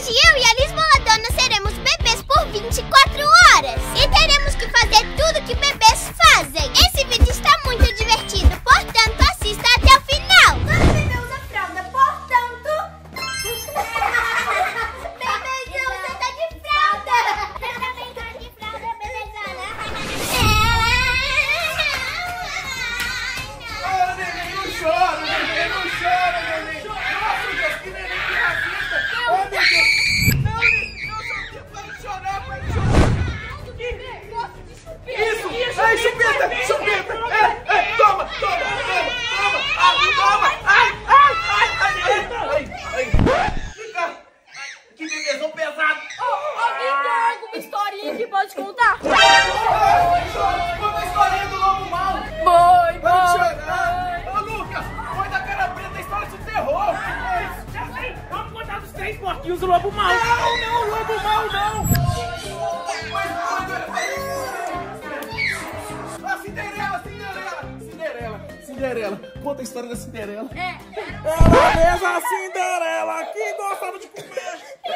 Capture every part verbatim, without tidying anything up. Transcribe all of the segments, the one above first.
Hoje eu e a Liz Boladona seremos bebês por vinte e quatro horas. E teremos que fazer tudo que bebês fazem. Esse vídeo está muito divertido, portanto assista até o final. Todo bebê usa fralda, portanto... Bebezão, você tá de fralda. Você também tá de fralda, bebezona. Ô, neném, não chora, neném, não chora, neném. Nossa, Deus, que neném que racista. Ô, meu Deus. Não, neném, não, não, para de chorar, para de chorar. Isso, ai, chupeta, chupeta. É, é, toma, toma, toma, toma. Ai, toma, ai, ai, ai, ai, ai, ai, ai. Fica, que bebezão pesado. Alguém tem alguma historinha que pode contar? Conta a historinha do lobo mau. Boi, Para de boi. chorar. Ô, Lucas, foi da cara preta, história de terror. Já sei, vamos contar dos três porquinhos do lobo mau. Não, não, lobo mau, não. A Cinderela, Cinderela, Cinderela, Cinderela. Conta a história da Cinderela. É. Ela mesma, a Cinderela, que gostava de comer.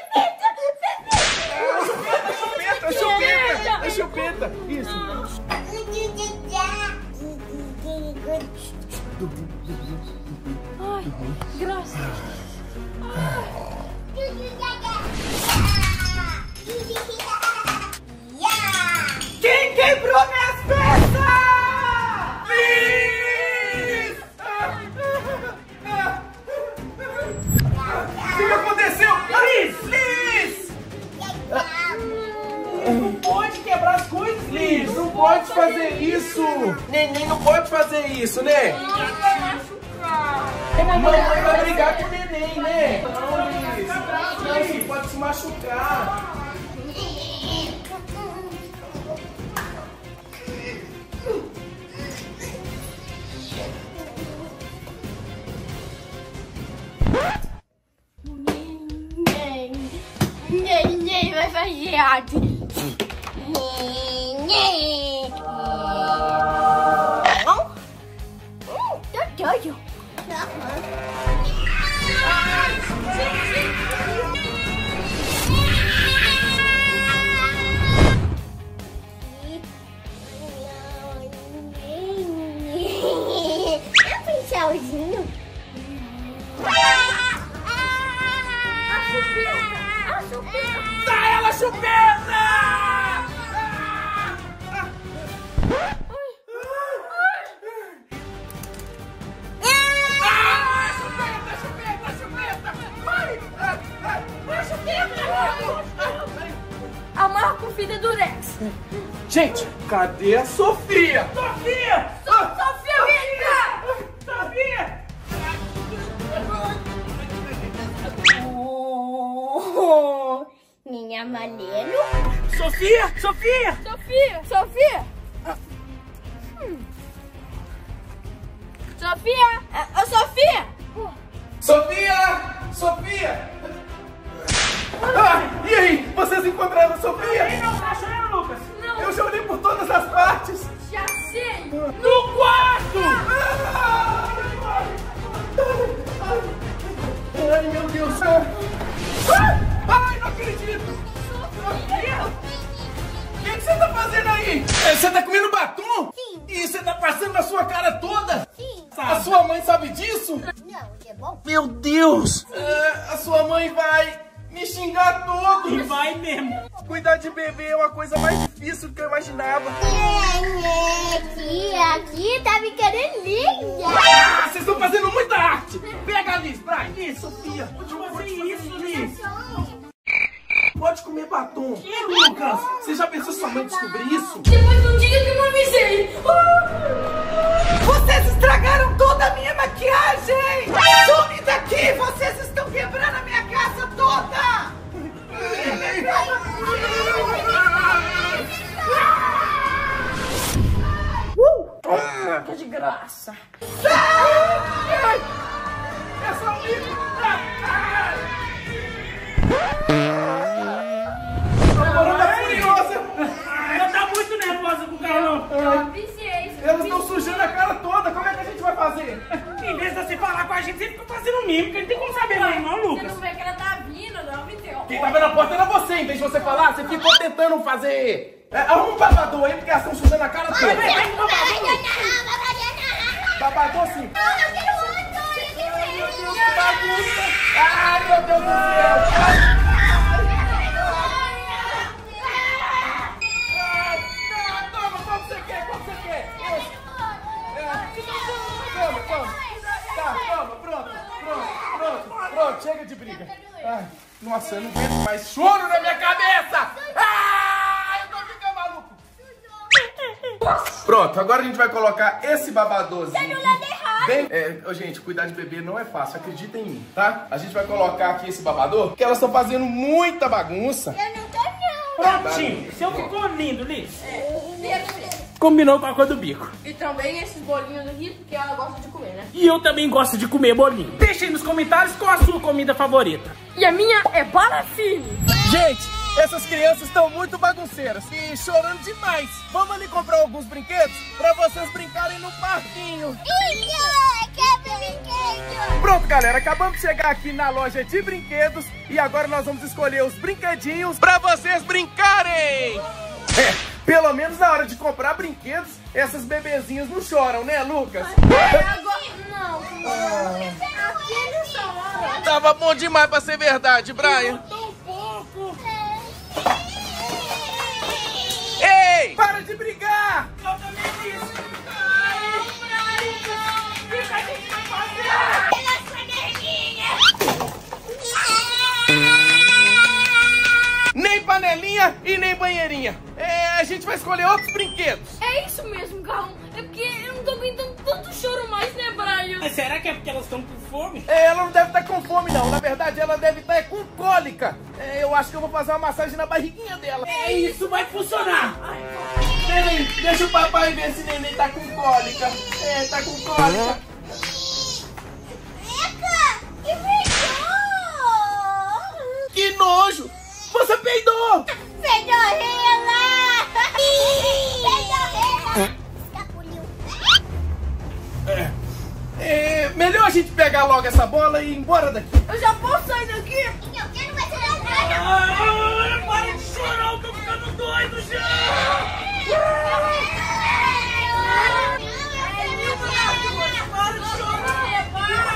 É chupeta, chupeta, é chupeta. Isso. Ai, graças. Quem quebrou minhas peças? Liz! O que aconteceu? Liz! Liz! Não pode quebrar as coisas, Liz! Não pode fazer isso! Neném não pode fazer isso, né? Mamãe vai brigar com o neném, né? Não, Liz! Não, filho, pode se machucar! Ninguém vai fazer arte. Não? Hum, tá doido. É um pincelzinho. Dá ela, chupeta! Amarra com fita do Rex. Gente, cadê a Sofia? Sofia! Sofia, vem cá! Sofia! Oh, minha Maleno. Sofia! Sofia! Sofia! Sofia! Hum. Sofia! Ô, Sofia! Sofia! Sofia! Ah, e aí? Vocês encontraram a Sofia? Quem não tá achando, Lucas? Não, Eu já olhei por todas as partes. já sei! No quarto! Ai, meu Deus. Ai, não acredito. Sofia! O que que você tá fazendo aí? É, Você tá comendo batom? Sim. E você tá passando na sua cara toda? Sim. A sua mãe sabe disso? Não, é bom. Meu Deus! É, a sua mãe vai me xingar todo! E vai mesmo. Cuidar de bebê é uma coisa mais difícil do que eu imaginava. Aqui, aqui tá ficando linda. Ah, vocês estão fazendo muita arte! Pega a Liz, pra isso, Sofia! Pode fazer isso, Liz. Pode comer batom! Que, Lucas? Você já pensou se sua mãe descobrir isso? Depois de um dia que eu não avisei! Vocês estragaram toda a minha maquiagem! Some daqui! Vocês estão quebrando a minha casa toda! Uh! Que de graça! É só isso! A Morona tá furiosa! Ela tá muito nervosa com o Carlão. Eu avisei! Elas estão sujando a cara toda! Como é que a gente vai fazer? Em vez de você falar com a gente, você fica fazendo mimo, porque não tem como saber mais, não, Você Lucas. não vê que ela tá vindo, Quem tava na porta era você. Em vez de você falar, você ficou tentando fazer... É, arruma um babador aí, porque elas estão chutando a cara toda. Vai, vai, vai, babador sim. Eu quero outro, eu quero outro. Bagunça. Ai, meu Deus do céu. Toma, qual que você quer? Qual que você quer? Esse. Toma, toma. Tá, toma, pronto, pronto, pronto, pronto, chega de briga. Ai, nossa, eu não aguento mais choro na minha cabeça! Ai, eu tô ficando maluco! Pronto, agora a gente vai colocar esse babadorzinho aqui. Bem, é, oh, gente, cuidar de bebê não é fácil, acreditem em mim, tá? A gente vai colocar aqui esse babador, porque elas estão fazendo muita bagunça. Eu não tô não. Prontinho, seu ficou lindo, Liz. Combinou com a cor do bico. E também esses bolinhos do Rito, porque ela gosta de comer, né? E eu também gosto de comer bolinho. Deixa aí nos comentários qual a sua comida favorita. E a minha é parafine. Gente, essas crianças estão muito bagunceiras e chorando demais. Vamos ali comprar alguns brinquedos pra vocês brincarem no parquinho. Isso, quero brinquedo. Pronto, galera, acabamos de chegar aqui na loja de brinquedos e agora nós vamos escolher os brinquedinhos pra vocês brincarem. É, pelo menos na hora de comprar brinquedos, essas bebezinhas não choram, né, Lucas? Não, aqui nessa hora. Tava bom demais pra ser verdade, Brian. Tão pouco. Ei, para de brigar! Eu também disse. Ai, o que a gente vai fazer? Nem panelinha e nem banheirinha. É, a gente vai escolher outros brinquedos. É isso mesmo, Carlão. É porque eu não tô aguentando tanto choro mais, né, Brian? Mas será que é porque elas estão com fome? É, ela não deve estar com fome, não. Na verdade, ela deve estar com cólica. É, eu acho que eu vou fazer uma massagem na barriguinha dela. É isso, vai funcionar. Neném, deixa o papai ver se neném tá com cólica. É, tá com cólica. Eca, que peidou! Que nojo! Você peidou! Pedorrela! Pedorrela! Escapuliu. É, é, melhor a gente pegar logo essa bola e ir embora daqui. Eu já posso sair daqui? Eu quero mais nada. Ah, para de chorar, eu tô ficando doido já. Para de chorar.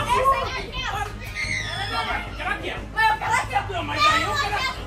Eu quero aqui. Mas eu quero aqui. Não, mas aí eu quero...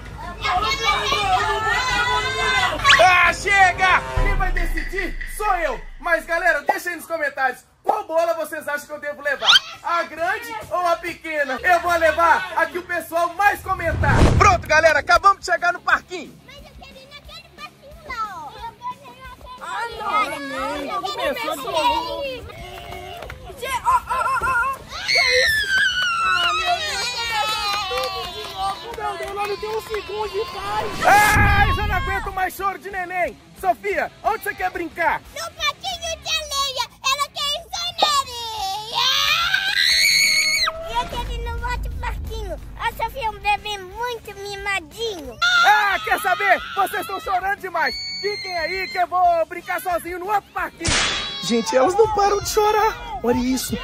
Ah, chega! Quem vai decidir sou eu. Mas, galera, deixa aí nos comentários qual bola vocês acham que eu devo levar. A grande ou a pequena? Eu vou levar a que o pessoal mais comentar. Pronto, galera, acabamos de chegar no parquinho. Mas eu quero ir naquele parquinho lá, ó. Eu quero ir naquele Ah, não. parquinho. Eu quero ir naquele. Ó, ó, ó, ó. Que isso? Ah, meu Deus, tudo de novo. Meu Deus, lá não tem um segundo de paz. Ai, já não aguento mais choro de neném. Sofia, onde você quer brincar? No parquinho de areia. Ela quer ir na areia. Eu quero ir no outro parquinho. A Sofia é um bebê muito mimadinho. Ah, quer saber? Vocês estão chorando demais. Fiquem aí que eu vou brincar sozinho no outro parquinho. Gente, elas não param de chorar. Olha isso.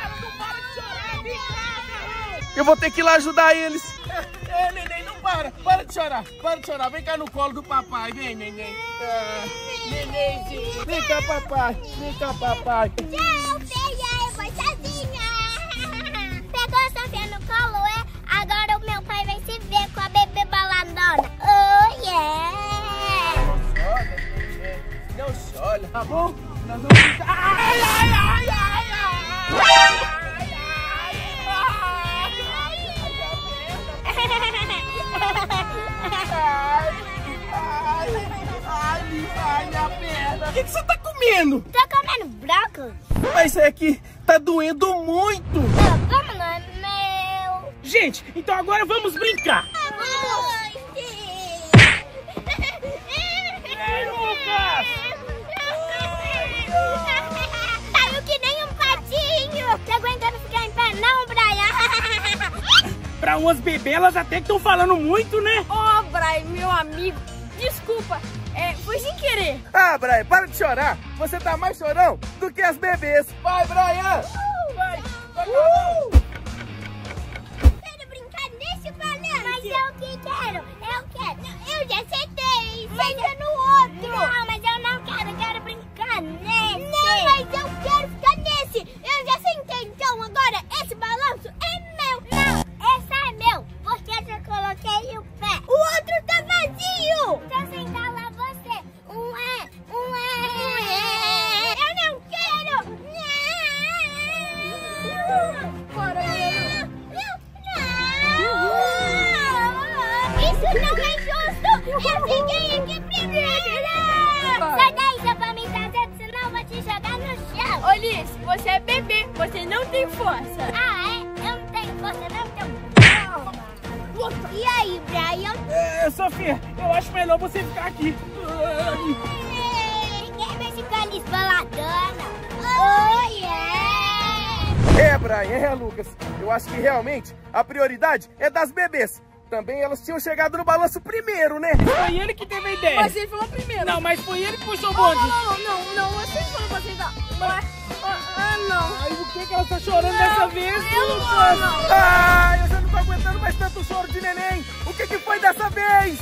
Eu vou ter que ir lá ajudar eles. É, é, neném, não para. Para de chorar. Para de chorar. Vem cá no colo do papai. Vem, neném. Ah, neném, vem cá, papai. Vem cá, papai. Tchau, feia. Eu vou sozinha. Pegou a Sofia no colo, é? Agora o meu pai vai se ver com a bebê baladona. Oh, yeah. Não chora, tá bom? Nós vamos ficar... Ai, ai, ai, ai, ai. Ai, minha perna. O que, que você tá comendo? Tô comendo brócolis. Mas é que tá doendo muito. Não, como não é meu? Gente, então agora vamos brincar. Ei, Lucas! Saiu que nem um patinho. Tá aguentando ficar em pé não, Brian? Pra umas bebelas até que estão falando muito, né? Ó, oh, Brian, meu amigo. Desculpa, é, foi sem querer. Ah, Brian, para de chorar. Você tá mais chorão do que as bebês. Vai, Brian. Uh, vai, vai, uh. Quero brincar nesse balão. Mas eu que quero. Isso não é justo! Eu fiquei aqui primeiro! Sai daí, seu pra mim trazer, senão eu vou te jogar no chão! Ô, Liz, você é bebê, você não tem força. Ah, é? Eu não tenho força, não, então... E aí, Brian? É, Sofia, eu acho melhor você ficar aqui. Ninguém vai ficar nisso baladona. Oh, yeah! É, Brian, é, Lucas. Eu acho que realmente a prioridade é das bebês. Também elas tinham chegado no balanço primeiro, né? Foi ele que teve a ideia. Mas ele falou primeiro. Não, mas foi ele que puxou o Não, bonde. não, não, não, não, você falou pra vocês. Ah, ah, não. Ai, por que, que ela tá chorando dessa vez, Eu não Lucas? vou, não. Ah, eu já não tô aguentando mais tanto choro de neném. O que que foi dessa vez?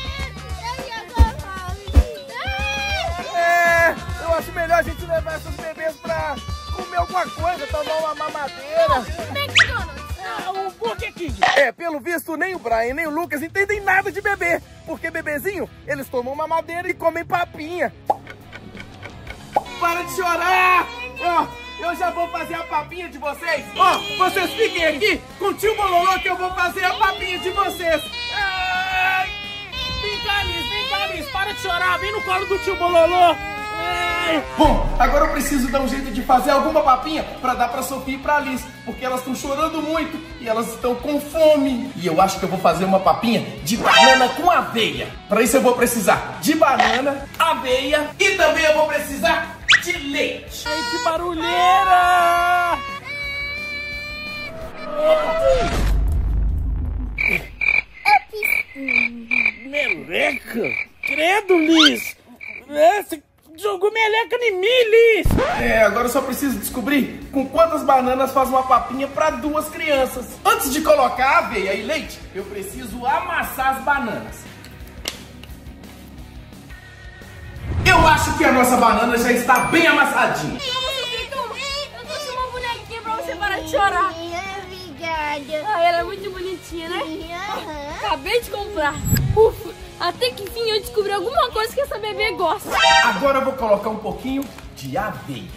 É, eu acho melhor a gente levar essas bebês pra comer alguma coisa, tomar uma mamadeira. Ah, o Burger King. É, pelo visto, nem o Brian nem o Lucas entendem nada de bebê. Porque bebezinho, eles tomam mamadeira e comem papinha. Para de chorar! Ó, eu já vou fazer a papinha de vocês. Ó, vocês fiquem aqui com o tio Bololô que eu vou fazer a papinha de vocês. Ai, vem cá, Liz, vem cá, Liz. Para de chorar, vem no colo do tio Bololô. Ai. Bom, agora eu preciso dar um jeito de fazer alguma papinha pra dar pra Sofia e pra Liz, porque elas estão chorando muito e elas estão com fome. E eu acho que eu vou fazer uma papinha de banana com aveia. Pra isso eu vou precisar de banana, aveia e também eu vou precisar de leite. Ai, que barulheira! Meleca? Credo, Liz! É, você jogou meleca em mim, Liz! É, agora eu só preciso descobrir com quantas bananas faz uma papinha para duas crianças. Antes de colocar aveia e leite, eu preciso amassar as bananas. Eu acho que a nossa banana já está bem amassadinha. Eu trouxe uma bonequinha pra você parar de chorar. Obrigada. Ah, ela é muito bonitinha, né? Aham. Acabei de comprar. Ufa, até que enfim eu descobri alguma coisa que essa bebê gosta. Agora eu vou colocar um pouquinho de aveia.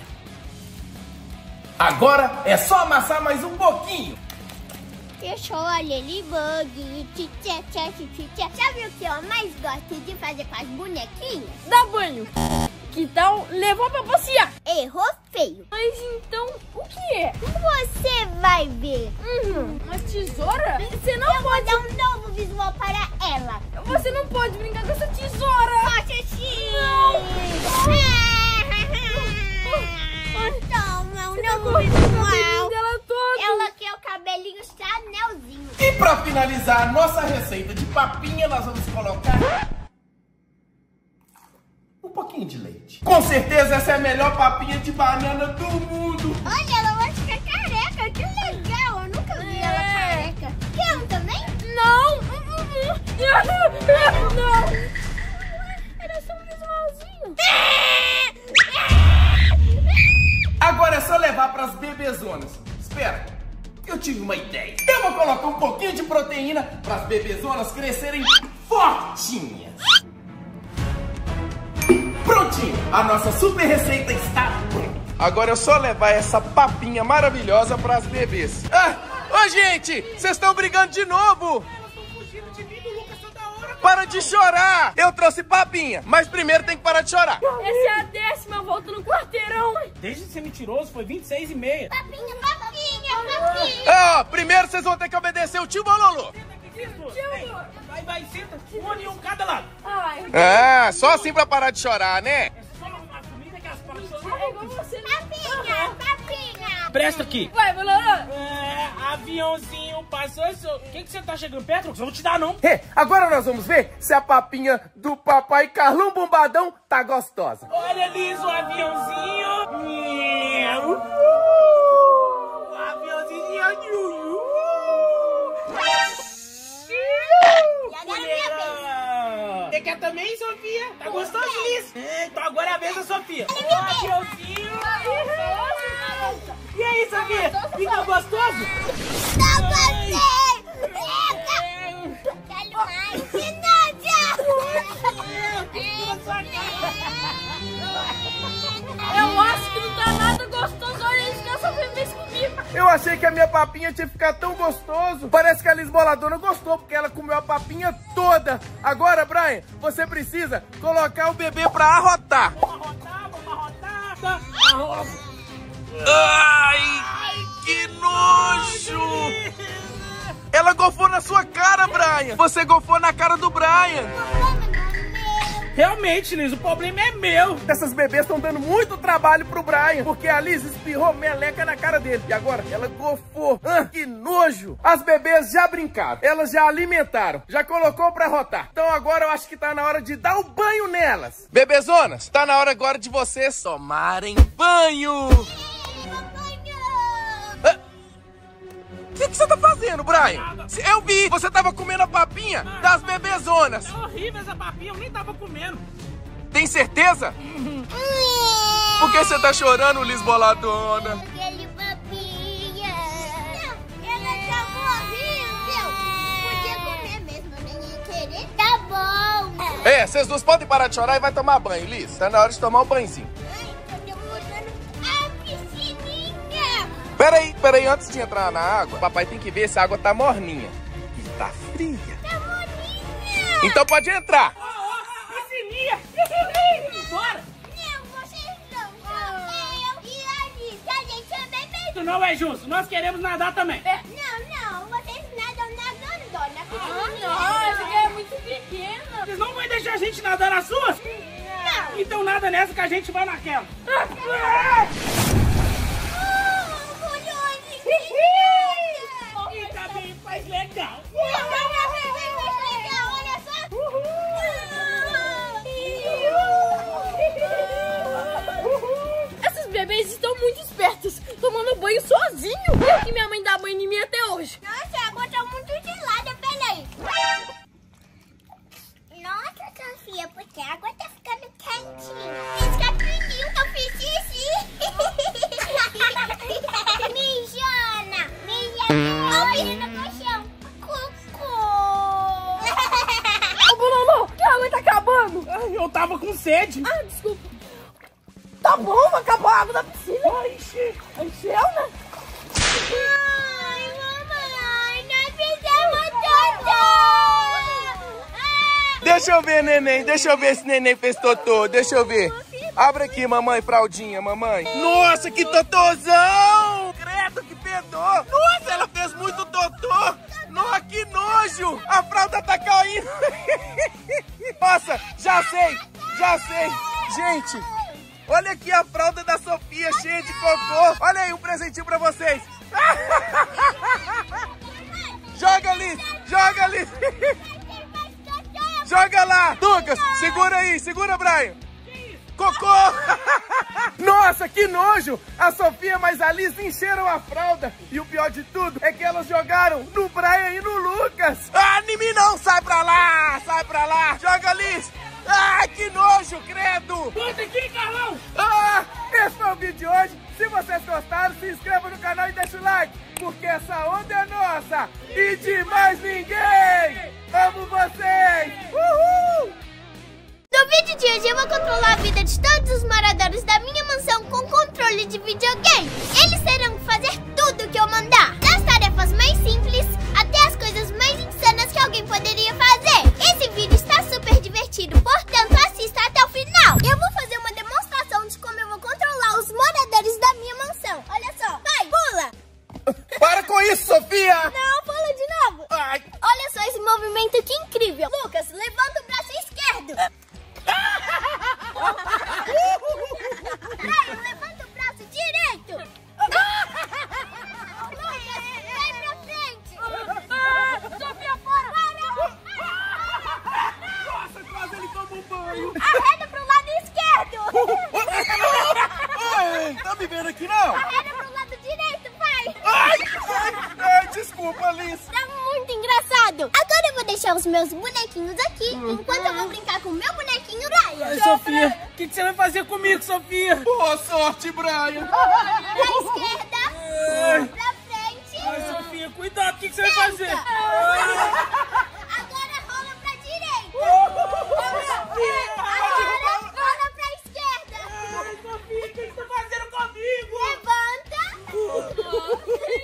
Agora é só amassar mais um pouquinho. Fechou a Ladybug. Tchá, tchá, tchá, tchá. Sabe o que eu mais gosto de fazer com as bonequinhas? Dá banho. Que tal levar pra passear? Errou feio. Mas então, o que é? Você vai ver. Uhum, uma tesoura? Você não Eu vou dar um novo visual para ela. Você não pode brincar com essa tesoura. Poxa, sim. Toma, um novo visual. Dela toda. Ela quer o cabelinho Chanelzinho. E para finalizar a nossa receita de papinha, nós vamos colocar um pouquinho de leite. Com certeza essa é a melhor papinha de banana do mundo. Olha, ela vai ficar careca. Que legal. Eu nunca vi ela careca. Quer um também? Não. Não. Era só um visualzinho. Agora é só levar para as bebezonas. Espera, eu tive uma ideia. Eu vou colocar um pouquinho de proteína para as bebezonas crescerem fortinhas. Prontinho, a nossa super receita está pronta. Agora é só levar essa papinha maravilhosa para as bebês. Ah, ô gente, vocês estão brigando de novo. Para de chorar! Eu trouxe papinha, mas primeiro tem que parar de chorar. Essa é a décima volta no quarteirão. Desde de ser mentiroso, foi vinte e seis e meia. Papinha, papinha, papinha. Ó, primeiro vocês vão ter que obedecer o tio Bololô. Vai, vai, senta. Um e um cada lado. Ai, Ah, só assim pra parar de chorar, né? É só uma comida que as para é igual você. Papinha, papinha. Presta aqui. Vai, Bololô. É, aviãozinho passou. O que, que você tá chegando perto, Lucas? Eu não vou te dar, não. É, agora nós vamos ver se a papinha do papai Carlão Bombadão tá gostosa. Olha, Liz, o aviãozinho. Uh, o aviãozinho. E agora é minha vez. Você quer também, Sofia? Tá gostoso, Liz? É, então agora é a vez da Sofia. O aviãozinho. E aí, Sofia? Ficou gostoso? Não gostei. Eita. Quero mais. Que Eu acho que não tá nada gostoso. Olha isso que essa bebê fez comigo. Eu achei que a minha papinha tinha ficado tão gostoso. Parece que a Liz Boladona gostou, porque ela comeu a papinha toda. Agora, Brian, você precisa colocar o bebê pra arrotar. Vamos arrotar, vamos arrotar. Tá. Ai, que nojo! Ela gofou na sua cara, Brian. Você gofou na cara do Brian. Realmente, Liz, o problema é meu. Essas bebês estão dando muito trabalho pro Brian, porque a Liz espirrou meleca na cara dele. E agora ela gofou. Ah, que nojo. As bebês já brincaram, elas já alimentaram, já colocou pra rotar. Então agora eu acho que tá na hora de dar o banho nelas. Bebezonas, tá na hora agora de vocês tomarem banho. O que, que você tá fazendo, Brian? Eu vi, você tava comendo a papinha das bebezonas. É horrível essa papinha, eu nem tava comendo. Tem certeza? Por que você tá chorando, Liz Boladona? Aquele papinha. Ela tava horrível. Podia comer mesmo, nem ia querer. Tá bom. É, vocês duas podem parar de chorar e vai tomar banho, Liz. Tá na hora de tomar um banhozinho. Ai, tô demorando a piscininha. Peraí, peraí, antes de entrar na água, papai tem que ver se a água tá morninha. E tá fria. Tá moninha. Então pode entrar. Ó, ó, piscininha. Bora. Não, vocês não. Só eu e a Liz. A gente é bebê. Isso não é justo, nós queremos nadar também. Não, não. Vocês nadam na grandona. Pequenininha. Nossa, é muito pequena. Vocês não vão deixar a gente nadar nas suas? Não. Então nada nessa que a gente vai naquela. E também faz legal. Esses bebês estão muito espertos, tomando banho sozinho. Eu que minha mãe dá banho em mim até hoje. Nossa, a água tá muito gelada, peraí. Nossa, Sofia, porque a água tá ficando quentinha. Pisca pediu, eu fiz xixi. Mijona, mijona. Ó, menina no chão. Cocô. Ô, Bololô, que a água tá acabando. Ai, eu tava com sede. Ah, desculpa. Tá bom, acabou a água da piscina. Ai, encheu. Encheu, né? Ai, mamãe, nós fizemos tudo. Deixa eu ver, neném. Deixa eu ver se neném fez totô. Deixa eu ver. Abre aqui, mamãe, fraldinha, mamãe. Nossa, que totôzão! Credo, que pedou. Nossa, ela fez muito totô. Nossa, que nojo. A fralda tá caindo. Nossa, já sei, já sei. Gente, olha aqui a fralda da Sofia cheia de cocô. Olha aí um presentinho pra vocês. Joga ali, joga ali. Joga lá! Lucas, segura aí, segura, Brian! Cocô! Nossa, que nojo! A Sofia mais a Liz encheram a fralda. E o pior de tudo é que elas jogaram no Brian e no Lucas. Ah, em mim não! Sai pra lá! Sai pra lá! Joga, Liz! Ah, que nojo, credo! Volta aqui, Carlão! Ah, esse foi o vídeo de hoje. Se vocês gostaram, se inscreva no canal e deixa o like, porque essa onda é nossa e de mais ninguém! Amo vocês! Uhul! No vídeo de hoje eu vou controlar a vida de todos os moradores da minha mansão com controle de videogame. Eles terão que fazer tudo que eu mandar, das tarefas mais simples até as coisas mais insanas que alguém poderia fazer. Esse vídeo está super divertido, portanto assista até o final. Eu vou fazer uma demonstração de como eu vou controlar os moradores da minha mansão. Olha só, vai, pula! Para com isso, Sofia! Não, pula de novo! Ai. Olha só esse movimento que incrível! Lucas, levanta o braço esquerdo! Brian, levanta o braço direito! Lucas, vai pra frente! Sofia, fora! Nossa, quase ele tomou banho! Arreda pro lado esquerdo! Ai, tá me vendo aqui, não? Arreda pro lado direito, vai! Ai, ai, ai, desculpa, Liz. Tá muito engraçado! Agora eu vou deixar os meus bonequinhos aqui, enquanto eu vou brincar com o meu bonequinho Brian. Ai, Sofia, o que, que você vai fazer comigo, Sofia? Boa sorte, Brian. Pra esquerda, pra frente. Ai, Sofia, cuidado, o que, que você vai fazer? Agora rola pra direita. Agora rola pra esquerda. Ai, Sofia, o que, que você tá fazendo comigo? Levanta.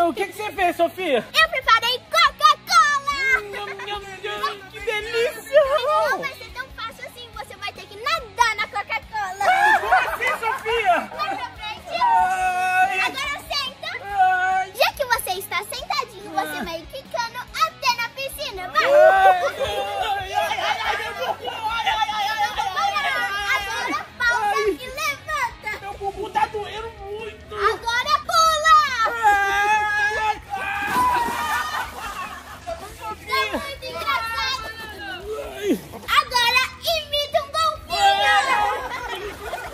o que, que você fez, Sofia? Eu preparei Coca-Cola! Nham, nham, nham, que delícia! Não vai ser tão fácil assim, você vai ter que nadar na Coca-Cola! Como assim, Sofia? Vai pra frente! Ai. Agora senta! Ai. Já que você está sentadinho, você vai quicando até na piscina, vai! Ai, ai, ai, ai, meu bumbum! Ai, ai, ai, ai, ai, ai, ai. Agora pausa Ai. e levanta! Meu bumbum tá doendo muito! Agora pula! Ai. Tá muito engraçado! Ai. Agora imita um golfinho!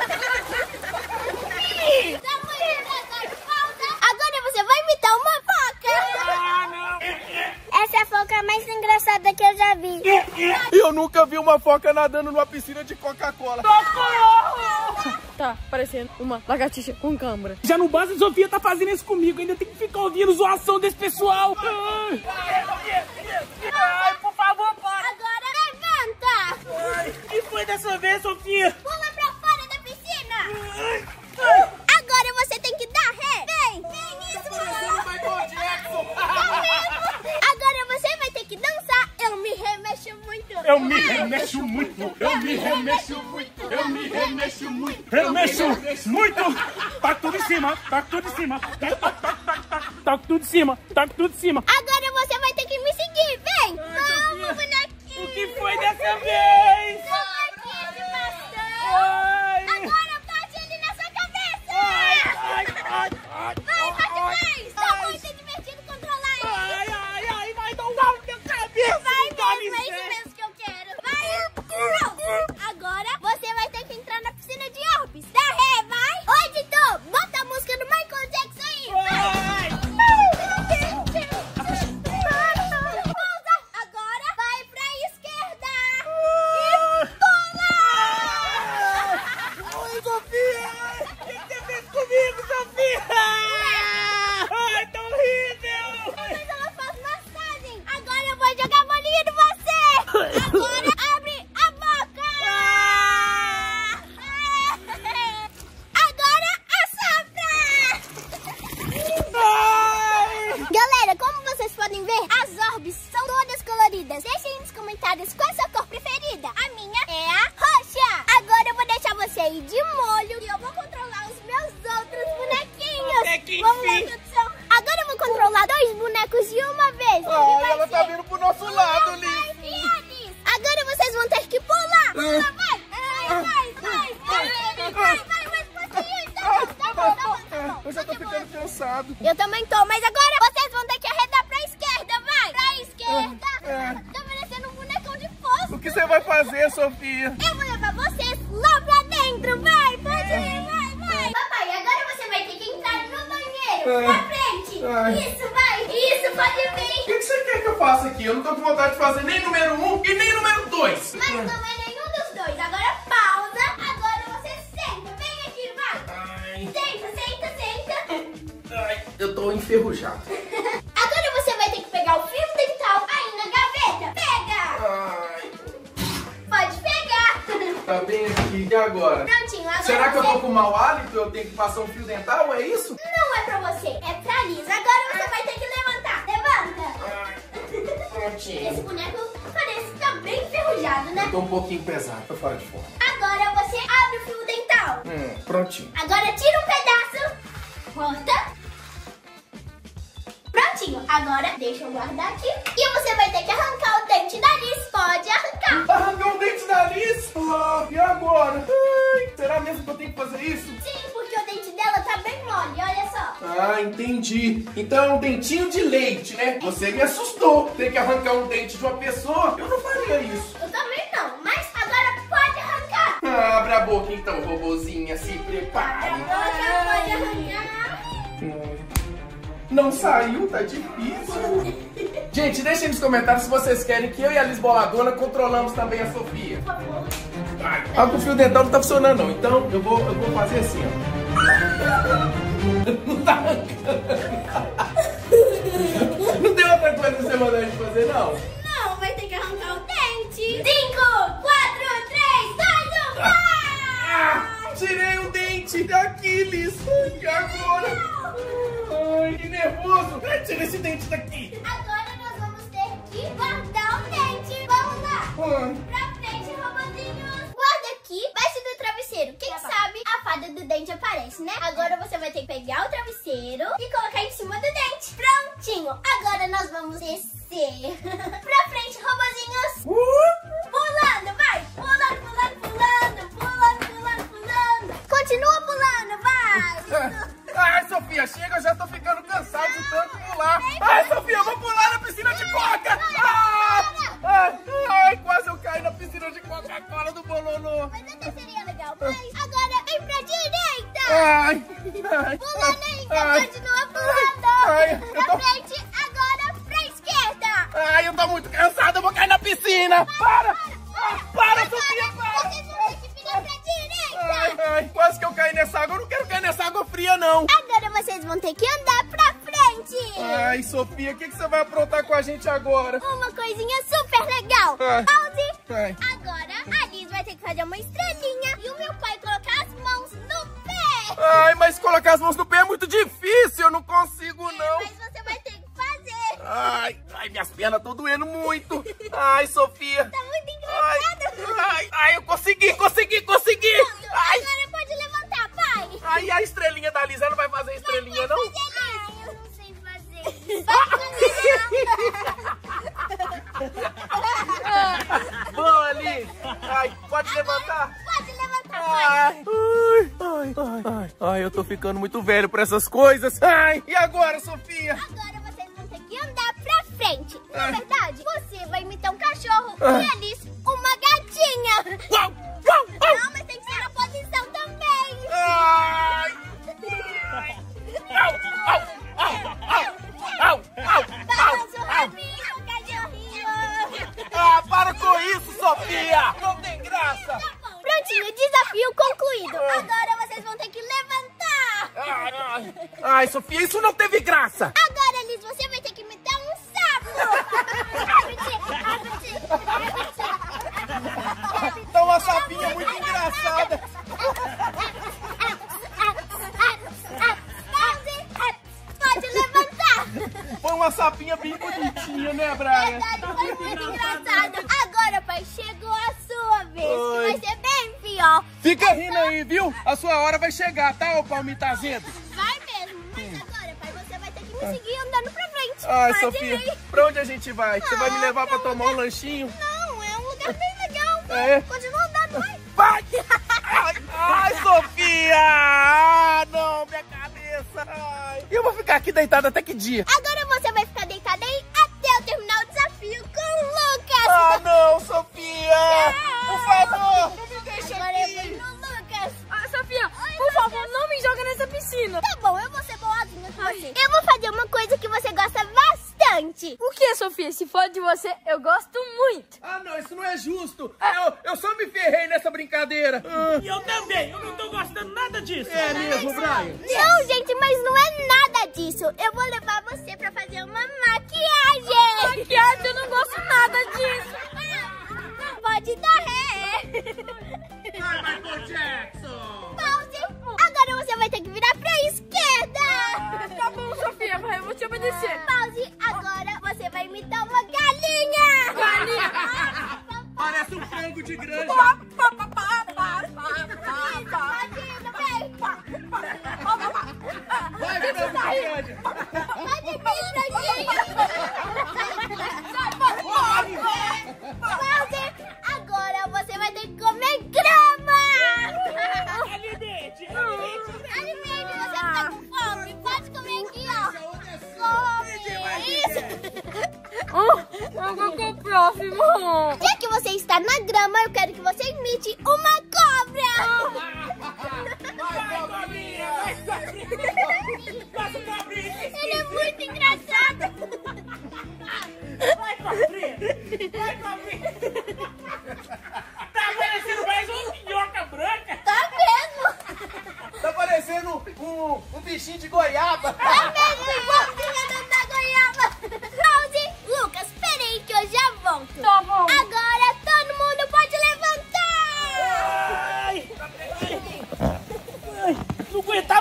Tá muito engraçado! Pausa! Agora você vai imitar uma foca! Ah, não! Essa é a foca mais engraçada que eu já vi! Eu nunca vi uma foca nadando numa piscina de Coca-Cola. Tá parecendo uma lagartixa com câmara. Já não basta a Sofia tá fazendo isso comigo, ainda tem que ficar ouvindo zoação desse pessoal. Ai, ai, por favor, para. Agora levanta! Ai, o que foi dessa vez, Sofia? Pula pra fora da piscina! Ai, ai. Agora você tem que dar ré! Vem! Vem isso! Michael Jackson. Tá vendo? Agora você vai ter que dançar! Eu me remexo muito! Eu me remexo muito, eu me remexo muito, eu me remexo muito, eu mexo muito. Tá tudo em cima, tá tudo em cima, tá, tá, tá, tá, tá, tá tudo em cima, tá tudo em cima. Agora você vai ter que me seguir! Vem! Vamos, Sofia, bonequinho! o que foi dessa vez? Bonequinho de bastão! Ai, Agora bate ele na sua cabeça! ai, ai, ai, ai. Vai, bate mais! Tá muito divertido controlar ele! Ai, ai, ai, vai dar um pau na minha cabeça. Vai Dá mesmo, é isso licença. mesmo que eu quero! Vai! Agora você vai ter que entrar na piscina de Orbis! Dá ré, vai! Ô, editor, bota a música do Michael Jackson aí! Vai! Pausa! Agora vai pra esquerda! E pula! Oi, Sofia! O que você fez comigo, Sofia? Ai, tão horrível! Mas ela faz massagem! Agora eu vou jogar bolinha em você! Agora abre a boca! Agora assopra! Ai! Galera, como vocês podem ver, as orbes são todas coloridas. Deixem nos comentários qual é a sua cor preferida. A minha é a roxa. Agora eu vou deixar você aí de molho e eu vou controlar os meus outros bonequinhos. Até que Vamos lá, enfim. produção. Agora eu vou controlar dois bonecos de uma vez. Ah, E vai ela tá ser vindo pro nosso lado, Não, Liz. vai, Lianis. Agora vocês vão ter que pular. Pula, vai. Vai, vai, vai. Vai, vai, vai, mais paciência. Tá bom, tá bom, tá bom, tá bom. Eu já tô ficando cansado. Eu também tô, mas agora vocês vão ter que arredar pra esquerda, vai! Pra esquerda! É. Tá parecendo um bonecão de fósforo! O que você vai fazer, Sofia? Eu vou levar vocês lá pra dentro, vai! Pode ir, vai, vai! Papai, agora você vai ter que entrar no banheiro! Pra frente! Ai. Isso, vai! Isso, pode O vir! que que você quer que eu faça aqui? Eu não tô com vontade de fazer nem número um e nem número dois. Mas não é nenhum dos dois! Agora pausa! Agora você senta! Vem aqui, vai! Ai, Senta, senta, senta! ai, eu tô enferrujado. Agora você vai ter que pegar o fio dental aí na gaveta! Pega! Ai, Pode pegar! tá bem aqui. E agora? Prontinho, agora Será que eu você... tô com mau hálito? Eu tenho que passar um fio dental? É isso? Não é pra você, é pra Liz. Agora você vai ter que levantar. Levanta. Ai, Esse prontinho. boneco parece que tá bem enferrujado, né? Tô um pouquinho pesado, tô fora de forma. Agora você abre o fio dental. Hum, prontinho. Agora tira um pedaço. Corta. Prontinho. Agora deixa eu guardar aqui. E você vai ter que arrancar o dente da Liz. Pode arrancar. Arrancou o dente da Liz? Ah, e agora? Ai, será mesmo que eu tenho que fazer isso? Sim, porque o dente dela tá bem mole. Olha só. Ah, entendi. Então é um dentinho de leite, né? Você me assustou. Ter que arrancar um dente de uma pessoa, eu não faria isso. Eu também não, mas agora pode arrancar. Ah, abre a boca então, robozinha. Se prepare. Agora pode arrancar. Hum, Não saiu, tá difícil. Gente, deixem nos comentários se vocês querem que eu e a Liz Boladona controlamos também a Sofia. Por favor. Ah, com o fio dental não tá funcionando não. Então eu vou, eu vou fazer assim, ó. Não tá arrancando. Não tem outra coisa que você mandar a gente fazer, não? Não, vai ter que arrancar o dente. Cinco, quatro, três, dois, um, vai! Ah, tirei o dente daqui, Liz. E agora? Ai, que nervoso. Tira esse dente daqui. Agora nós vamos ter que guardar o dente. Vamos lá. Ai. Pra frente, robozinhos. Guarda aqui, baixo do travesseiro. Quem sabe a fada do dente aparece, né? Agora você vai ter que pegar o travesseiro e colocar em cima do dente. Prontinho. Agora nós vamos descer. Pra frente, robozinhos. Uh. Pulando, vai. Pulando, pulando, pulando. Pulando, pulando, pulando. Continua pulando, vai. Ai, Sofia, chega, eu já tô ficando cansado de tanto pular. Ai, Sofia, eu vou pular na piscina de coca. Ai, ai, ai, quase eu caí na piscina de Coca-Cola do Bololô. Mas até seria legal. Mas agora vem pra direita. Ai, ai, Pulando ainda, ai, continua pulando. ai, eu Pra tô- frente, agora pra esquerda. ai, eu tô muito cansado, eu vou cair na piscina. Para, para, Sofia, para. Vocês vão ter que virar pra direita. Ai, ai, quase que eu caí nessa água. Eu não quero cair nessa água fria, não. Agora vocês vão ter que andar pra frente. Ai, Sofia, o que, que você vai aprontar com a gente agora? Uma coisinha super legal. Ai. Pause. Ai. Agora a Liz vai ter que fazer uma estrelinha e o meu pai colocar as mãos no pé. Ai, mas colocar as mãos no pé é muito difícil, eu não consigo, não. Mas você vai ter que fazer. Ai, ai, minhas pernas estão doendo muito. Ai, Sofia. Tá muito Ai, engraçado. ai, ai, eu consegui, consegui, consegui. Ai, Agora pode levantar, pai. ai, a estrelinha da Liz, ela não vai fazer estrelinha, não? Ai, eu não sei fazer. Vai fazer. Boa, Liz. Ai, pode levantar? Pode levantar, pai. Ai, ai, ai, ai, ai, ai, eu tô ficando muito velho pra essas coisas. Ai, e agora, Sofia? Agora vocês vão ter que andar pra frente. Na Ai. verdade, você vai imitar um cachorro Ai. e a Liz uma gatinha. Uau, uau, uau. Não, mas tem que ser na posição também. Ai. Au, au, au, au, au, au, Balança o au, au. rabinho, cachorrinho. Ah, para com isso, Sofia! Não tem graça! Prontinho, desafio concluído. Agora vocês vão ter que levantar. Ai, ai. Ai, Sofia, isso não teve graça! Agora, Liz, você vai ter que imitar um sapo. Abre-te, abre-te. Tá uma sapinha muito engraçada! Pause. Pode levantar. Foi uma sapinha bem bonitinha, né, Brian? Verdade, foi muito engraçado. Agora, pai, chegou a sua vez. Oi. Vai ser bem pior. Fica rindo aí, viu? A sua hora vai chegar, tá, ô palmito azedo? Vai mesmo. Mas agora, pai, você vai ter que me seguir andando pra frente. Ai, Pode Sofia, ir. pra onde a gente vai? Você vai me Ah, levar pra pra tomar um lanchinho? Não, é um lugar bem legal. É? Continua andando, vai. Vai! Ai, ai, Sofia! Ah, não, minha cabeça! Ai. Eu vou ficar aqui deitado até que dia? Agora você vai ficar deitado aí até eu terminar o desafio com o Lucas. Ah, não, Sofia! Por favor, não me deixa Agora eu aqui! vou no Lucas. Ah, Sofia, por favor, não me joga nessa piscina. Tá bom, eu vou ser boazinha com você. Eu vou fazer uma coisa que você gosta bastante. O que, Sofia? Se for de você, eu gosto muito. Ah, não, isso não é justo! Eu, eu só me ferrei nessa brincadeira! Ah, E eu também, eu não tô gostando nada disso. é mesmo, Brian? Não, gente, mas não é nada disso. Eu vou levar você pra fazer uma maquiagem. Maquiagem, eu não gosto nada disso. Ah, pode dar ré. Vai, Michael Jackson! Pause. Agora você vai ter que virar pra esquerda. Tá bom, Sofia, vai, eu vou te obedecer. Pause. Agora você vai me dar uma galinha. Galinha. Parece um frango de granja! Pá, pá, pá, pá, pá, pá, Isso, pá, pode ir, não vem. Vai, frango de granja! Pode vir, Nojinho. Pause. Agora você vai ter que comer grama. Alimente, alimente. Alimente, você tá com fome. Pode comer aqui, ó. Come. Isso. Eu vou com o próximo. Já que você está na grama, eu quero que você imite uma cobra. Vai, cobrinha! Vai, cobrinha! Passa o cabrinho. Ele é muito engraçado. Vai, cobrinha. Vai, cobrinha. Tá parecendo mais uma minhoca branca. Tá mesmo? Tá parecendo um, um bichinho de goiaba! Tá mesmo, igualzinho a da goiaba. Pause. Lucas, peraí que eu já volto. Tá bom. Agora todo mundo pode levantar. Ai, ai, ai, não aguentava mais essa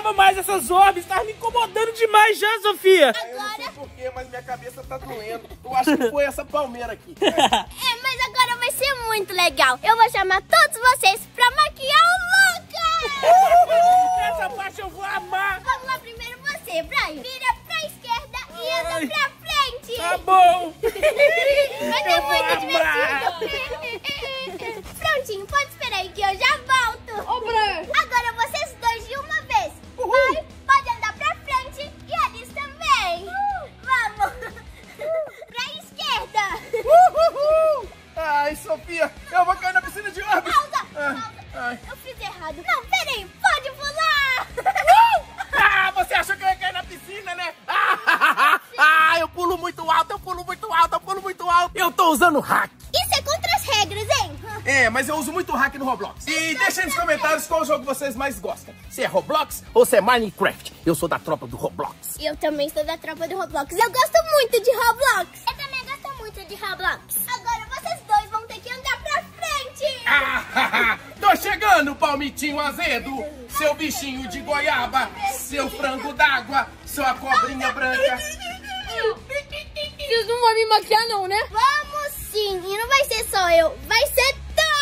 essas orbes tá me incomodando demais já, Sofia. Eu não sei porquê, mas minha cabeça tá doendo. Eu acho que foi essa palmeira aqui. É, mas agora vai ser muito legal. Eu vou chamar todos vocês pra maquiar o Lucas. Essa parte eu vou amar. Vamos lá, primeiro você, Brian. Vira pra esquerda e anda Ai. pra frente. Tá bom. Vai ser Eu vou muito amar. divertido. Prontinho, pode esperar aí que eu já volto. Ô, Brian. Agora vocês dois de uma vez. Vai, pode andar pra frente e a Alice também. Vamos. Pra esquerda. Uhul. Ai, Sofia, eu vou cair na piscina de orbes. Pausa, Ai, pausa. ai. Eu fiz errado. Não, peraí, pode pular. Ah, você achou que eu ia cair na piscina, né? Ah, ah, eu pulo muito alto, eu pulo muito alto, eu pulo muito alto. Eu tô usando hack. Isso é contra as regras, hein? É, mas eu uso muito hack no Roblox. E deixa aí nos comentários qual jogo vocês mais gostam. Se é Roblox ou se é Minecraft. Eu sou da tropa do Roblox. Eu também sou da tropa do Roblox. Eu gosto muito de Roblox. Eu também gosto muito de Roblox. Agora vocês dois vão ter que andar pra frente. Ah, tô chegando, palmitinho azedo. Seu bichinho de goiaba. Seu frango d'água. Sua cobrinha branca. Vocês não vão me maquiar não, né? Vamos sim. E não vai ser só eu. Vai ser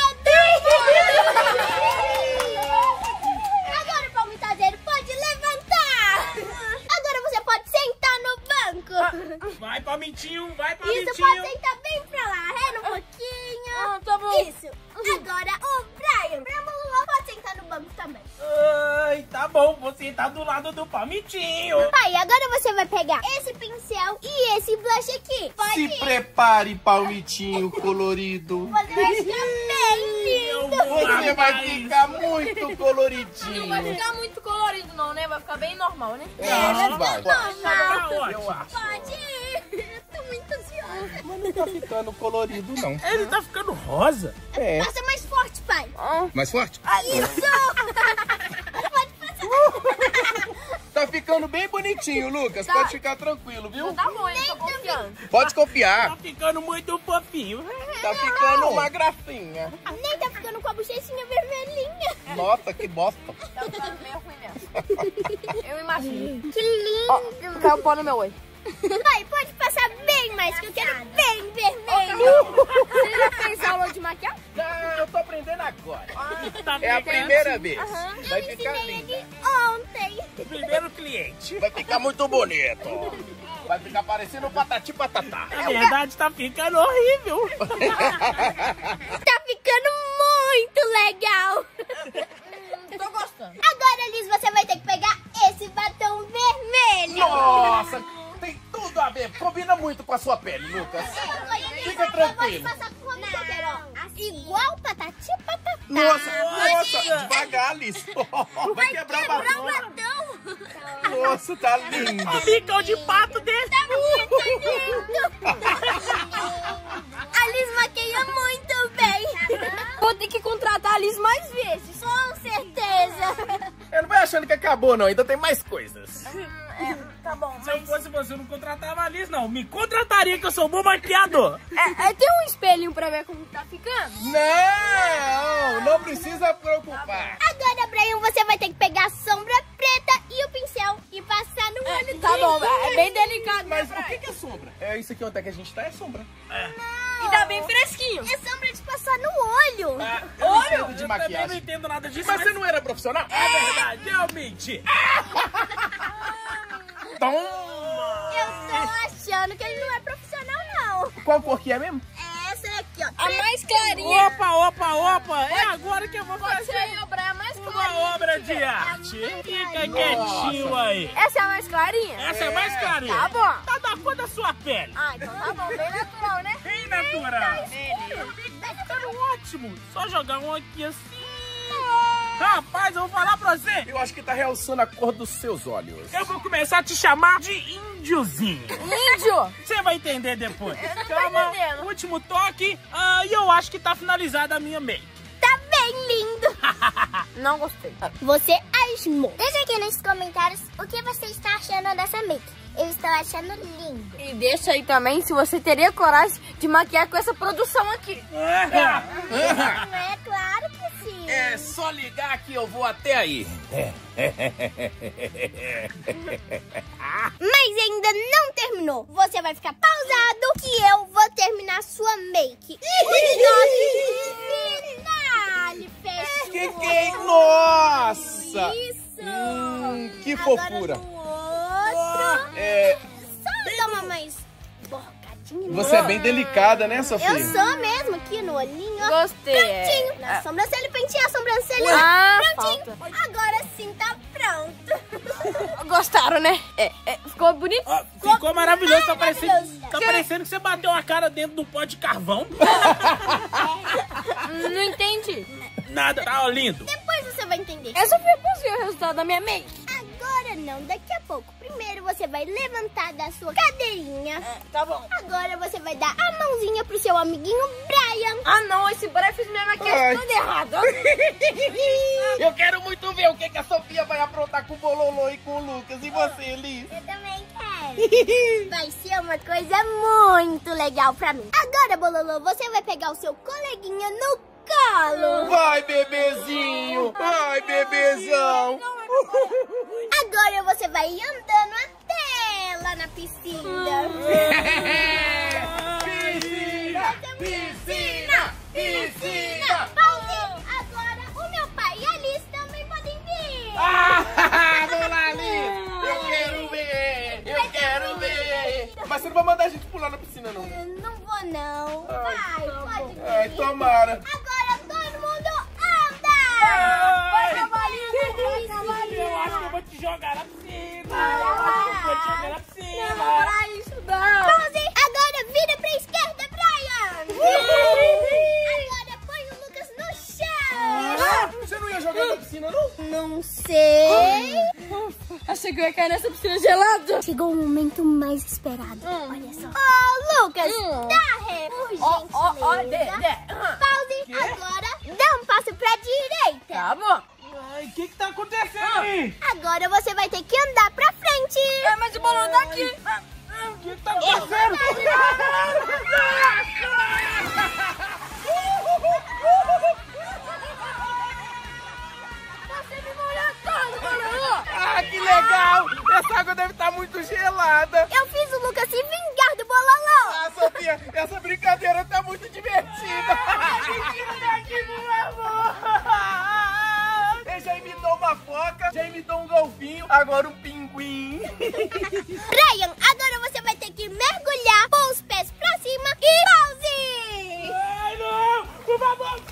todo mundo. Agora o palmitazeiro pode levantar. Agora você pode sentar no banco. Vai, Palmitinho, vai, Isso, Palmitinho. pode sentar bem pra lá. Rena um pouquinho. Ah, tá bom. Isso. Agora o Brian. Brian pode sentar no banco também. Ai, tá bom, vou sentar do lado do Palmitinho. Pai, agora você vai pegar esse pincel e esse blush aqui. Pode Se ir. prepare, palmitinho colorido. Você vai ficar bem lindo. Você vai ficar muito Não vai coloridinho. ficar muito colorido não, né? Vai ficar bem normal, né? É, vai vai. ficar normal. Tá ótimo. Eu acho. Pode ir. Tô muito ansiosa. Mas não tá ficando colorido, não. Ele tá ficando rosa. É. Passa mais forte, pai. Mais forte? Isso. Pode passar. Tá ficando bem bonitinho, Lucas. Tá. Pode ficar tranquilo, viu? Tá bom, eu tô confiando. Pode confiar. Tá ficando muito fofinho. Tá ficando uma gracinha. Nem tá ficando com a bochechinha vermelhinha. Nossa, que bosta. Tá ficando meio ruim mesmo. Eu imagino. Que lindo. Ó, caiu o pó no meu olho. Pai, pode passar bem mais, que eu quero bem vermelho. Você já fez aula de maquiagem? Ah, eu tô aprendendo agora. Tá É a ficando- primeira vez. Eu Vai ficar ensinei lindo. ele ontem. Primeiro cliente. Vai ficar muito bonito. Vai ficar parecendo o Patati Patatá. Na verdade, tá ficando horrível. Tá ficando muito legal. Hum, tô gostando. Agora, Liz, você vai ter que pegar esse batom vermelho. Nossa, tem tudo a ver. Combina muito com a sua pele, Lucas. Fica tranquilo. Eu vou te passar com o roteiro, ó. Igual patati patatá. Nossa, nossa, devagar, Alice. Vai quebrar o Quebrar o batom. batom. Nossa, tá lindo. Ficou de pato desse. Tá muito lindo. A Liz maqueia muito bem. Vou ter que contratar a Liz mais vezes. Com certeza. Eu não vai achando que acabou, não. Ainda tem mais coisas. É, tá bom, Se eu fosse você, eu não contratava a Liz, não. Me contrataria que eu sou um bom maquiador. É, é, tem um espelhinho pra ver como tá ficando? Não, não precisa preocupar. Agora, Brian, você vai ter que pegar a sombra preta e o pincel e passar no olho Tá dele. bom, é bem delicado, Mas né, o que Brian? que é sombra? É isso aqui onde é que a gente tá, é sombra. E tá bem fresquinho. É sombra de passar no olho. Ah, eu não entendo de Eu também não maquiagem. entendo nada disso. Mas você não era profissional? É verdade, eu menti. Toma! Eu tô achando que ele não é profissional, não. Qual cor que é mesmo? É essa daqui, ó. A mais clarinha. Opa, opa, opa. É agora que eu vou Pode ser fazer aí, o Brian, a mais uma clarinha. obra de arte. Fica quietinho aí. Essa é a mais clarinha? Essa é mais clarinha. Tá bom. Tá da cor da sua pele. Ah, então tá bom, bem natural, né? Bem natural. Tá ficando ótimo. Só jogar um aqui assim. Rapaz, eu vou falar pra você. Eu acho que tá realçando a cor dos seus olhos. Eu vou começar a te chamar de índiozinho. Índio! Você vai entender depois. não tô Calma, entendendo. último toque. Ah, e eu acho que tá finalizada a minha make. Tá bem lindo. Não gostei. Você asmou. Deixa aqui nos comentários o que você está achando dessa make. Eu estou achando lindo. E deixa aí também se você teria coragem de maquiar com essa produção aqui. É claro que sim. É só ligar que eu vou até aí. Mas ainda não terminou. Você vai ficar pausado que eu vou terminar sua make. Finale, fechou. Que que é? Nossa! Isso. Hum, que Agora fofura. no outro. É, Só dá uma mais borcadinha. você é bem delicada, né, Sofia? Eu sou mesmo, aqui no olhinho, ó. Gostei. Prontinho. Na sobrancelha, pentear a sobrancelha. Ah, Prontinho. Agora sim tá pronto. Gostaram, né? É, é, ficou bonito? Ó, ficou maravilhoso, tá parecendo, Maravilhoso. tá parecendo que você bateu a cara dentro do pó de carvão. Não entendi. Nada, tá ó, lindo. Depois você vai entender. Eu só fui conseguir o resultado da minha make. Agora não, daqui a pouco. Primeiro você vai levantar da sua cadeirinha. Tá bom. Agora você vai dar a mãozinha pro seu amiguinho Brian. Ah, não, esse boné fez minha Ai. maquiagem toda errada. Eu quero muito ver o que, que a Sofia vai aprontar com o Bololô e com o Lucas. E você, Liz? Eu também quero. Vai ser uma coisa muito legal pra mim. Agora, Bololô, você vai pegar o seu coleguinha no colo. Vai, bebezinho! Vai, bebezão! Agora você vai andando até lá na piscina. Piscina! Piscina! Piscina! Pause. Agora o meu pai e a Alice também podem vir. Ah, vamos lá, Liz! Eu quero ver! Eu quero ver! Mas você não vai mandar a gente pular na piscina, não, né? Não vou, não. Vai, pode vir. Ai, tomara! Agora todo mundo anda. Vai, cavalinho, vai, Eu cavalinho. acho que eu vou te jogar na piscina. Eu acho que eu vou te jogar na Não, piscina. para isso, não. Pause. Agora vira pra esquerda, Brian. Agora põe o Lucas no chão. Ah, você não ia jogar na piscina, não? Não sei. Achei que eu ia cair nessa piscina gelada. Chegou o momento mais esperado. Olha só. Ô, Lucas, Hum. dá ré, por Ó, ó, ó, dê, gentileza. dê. Aham. Pause. Agora dá um passo pra direita. Tá bom. Ai, o que que tá acontecendo aí? Agora você vai ter que andar pra frente. É, mas o balão tá aqui. O que que tá acontecendo? Você me molhou todo, balão. Ah, que legal! Essa água deve estar muito gelada! Eu fiz o Lucas se vingar do Bololô. Ah, Sofia, essa brincadeira tá muito divertida! Me tira daqui, por favor! Ele já imitou uma foca, já imitou um golfinho, agora um pinguim! Brian, agora você vai ter que mergulhar, pôr os pés pra cima e pause. Ai, não! Por favor!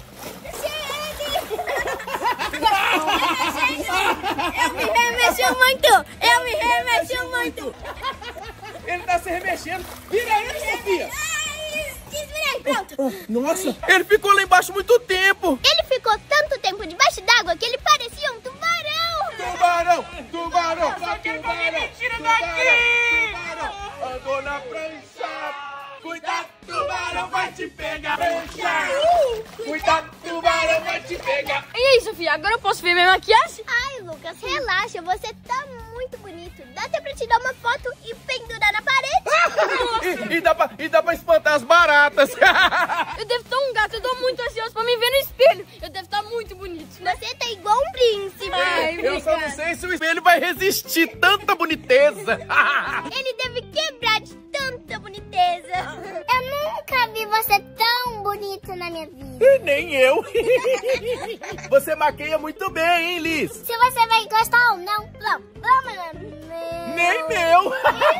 Eu me remexo muito! Eu me remexo muito! Ele tá se remexendo! Vira ele, Sofia! Ai, desvirei, pronto! Nossa, ele ficou lá embaixo muito tempo! Ele ficou tanto tempo debaixo d'água que ele parecia um tubarão! Tubarão! Tubarão! Tubarão! Me tira daqui! Tubarão! Andou na prancha! Cuidado, tubarão vai te pegar! Prancha! Cuidado, tubarão vai te pegar! E aí, Sofia, agora eu posso ver minha maquiagem? Ai, Lucas, relaxa, você tá muito bonito. Dá até pra te dar uma foto e pendurar na parede. E, e, dá pra, e dá pra espantar as baratas! Eu devo estar um gato, eu tô muito ansioso pra me ver no espelho. Eu devo estar muito bonito, né? Você tá igual um príncipe. Ai, Eu só não sei se o espelho vai resistir tanta boniteza! Ele deve quebrar de tanta boniteza. Eu nunca vi você tão bonito na minha vida. Nem eu! Você maqueia muito bem, hein, Liz? Se você vai gostar ou não, não, vamos lá. Nem meu!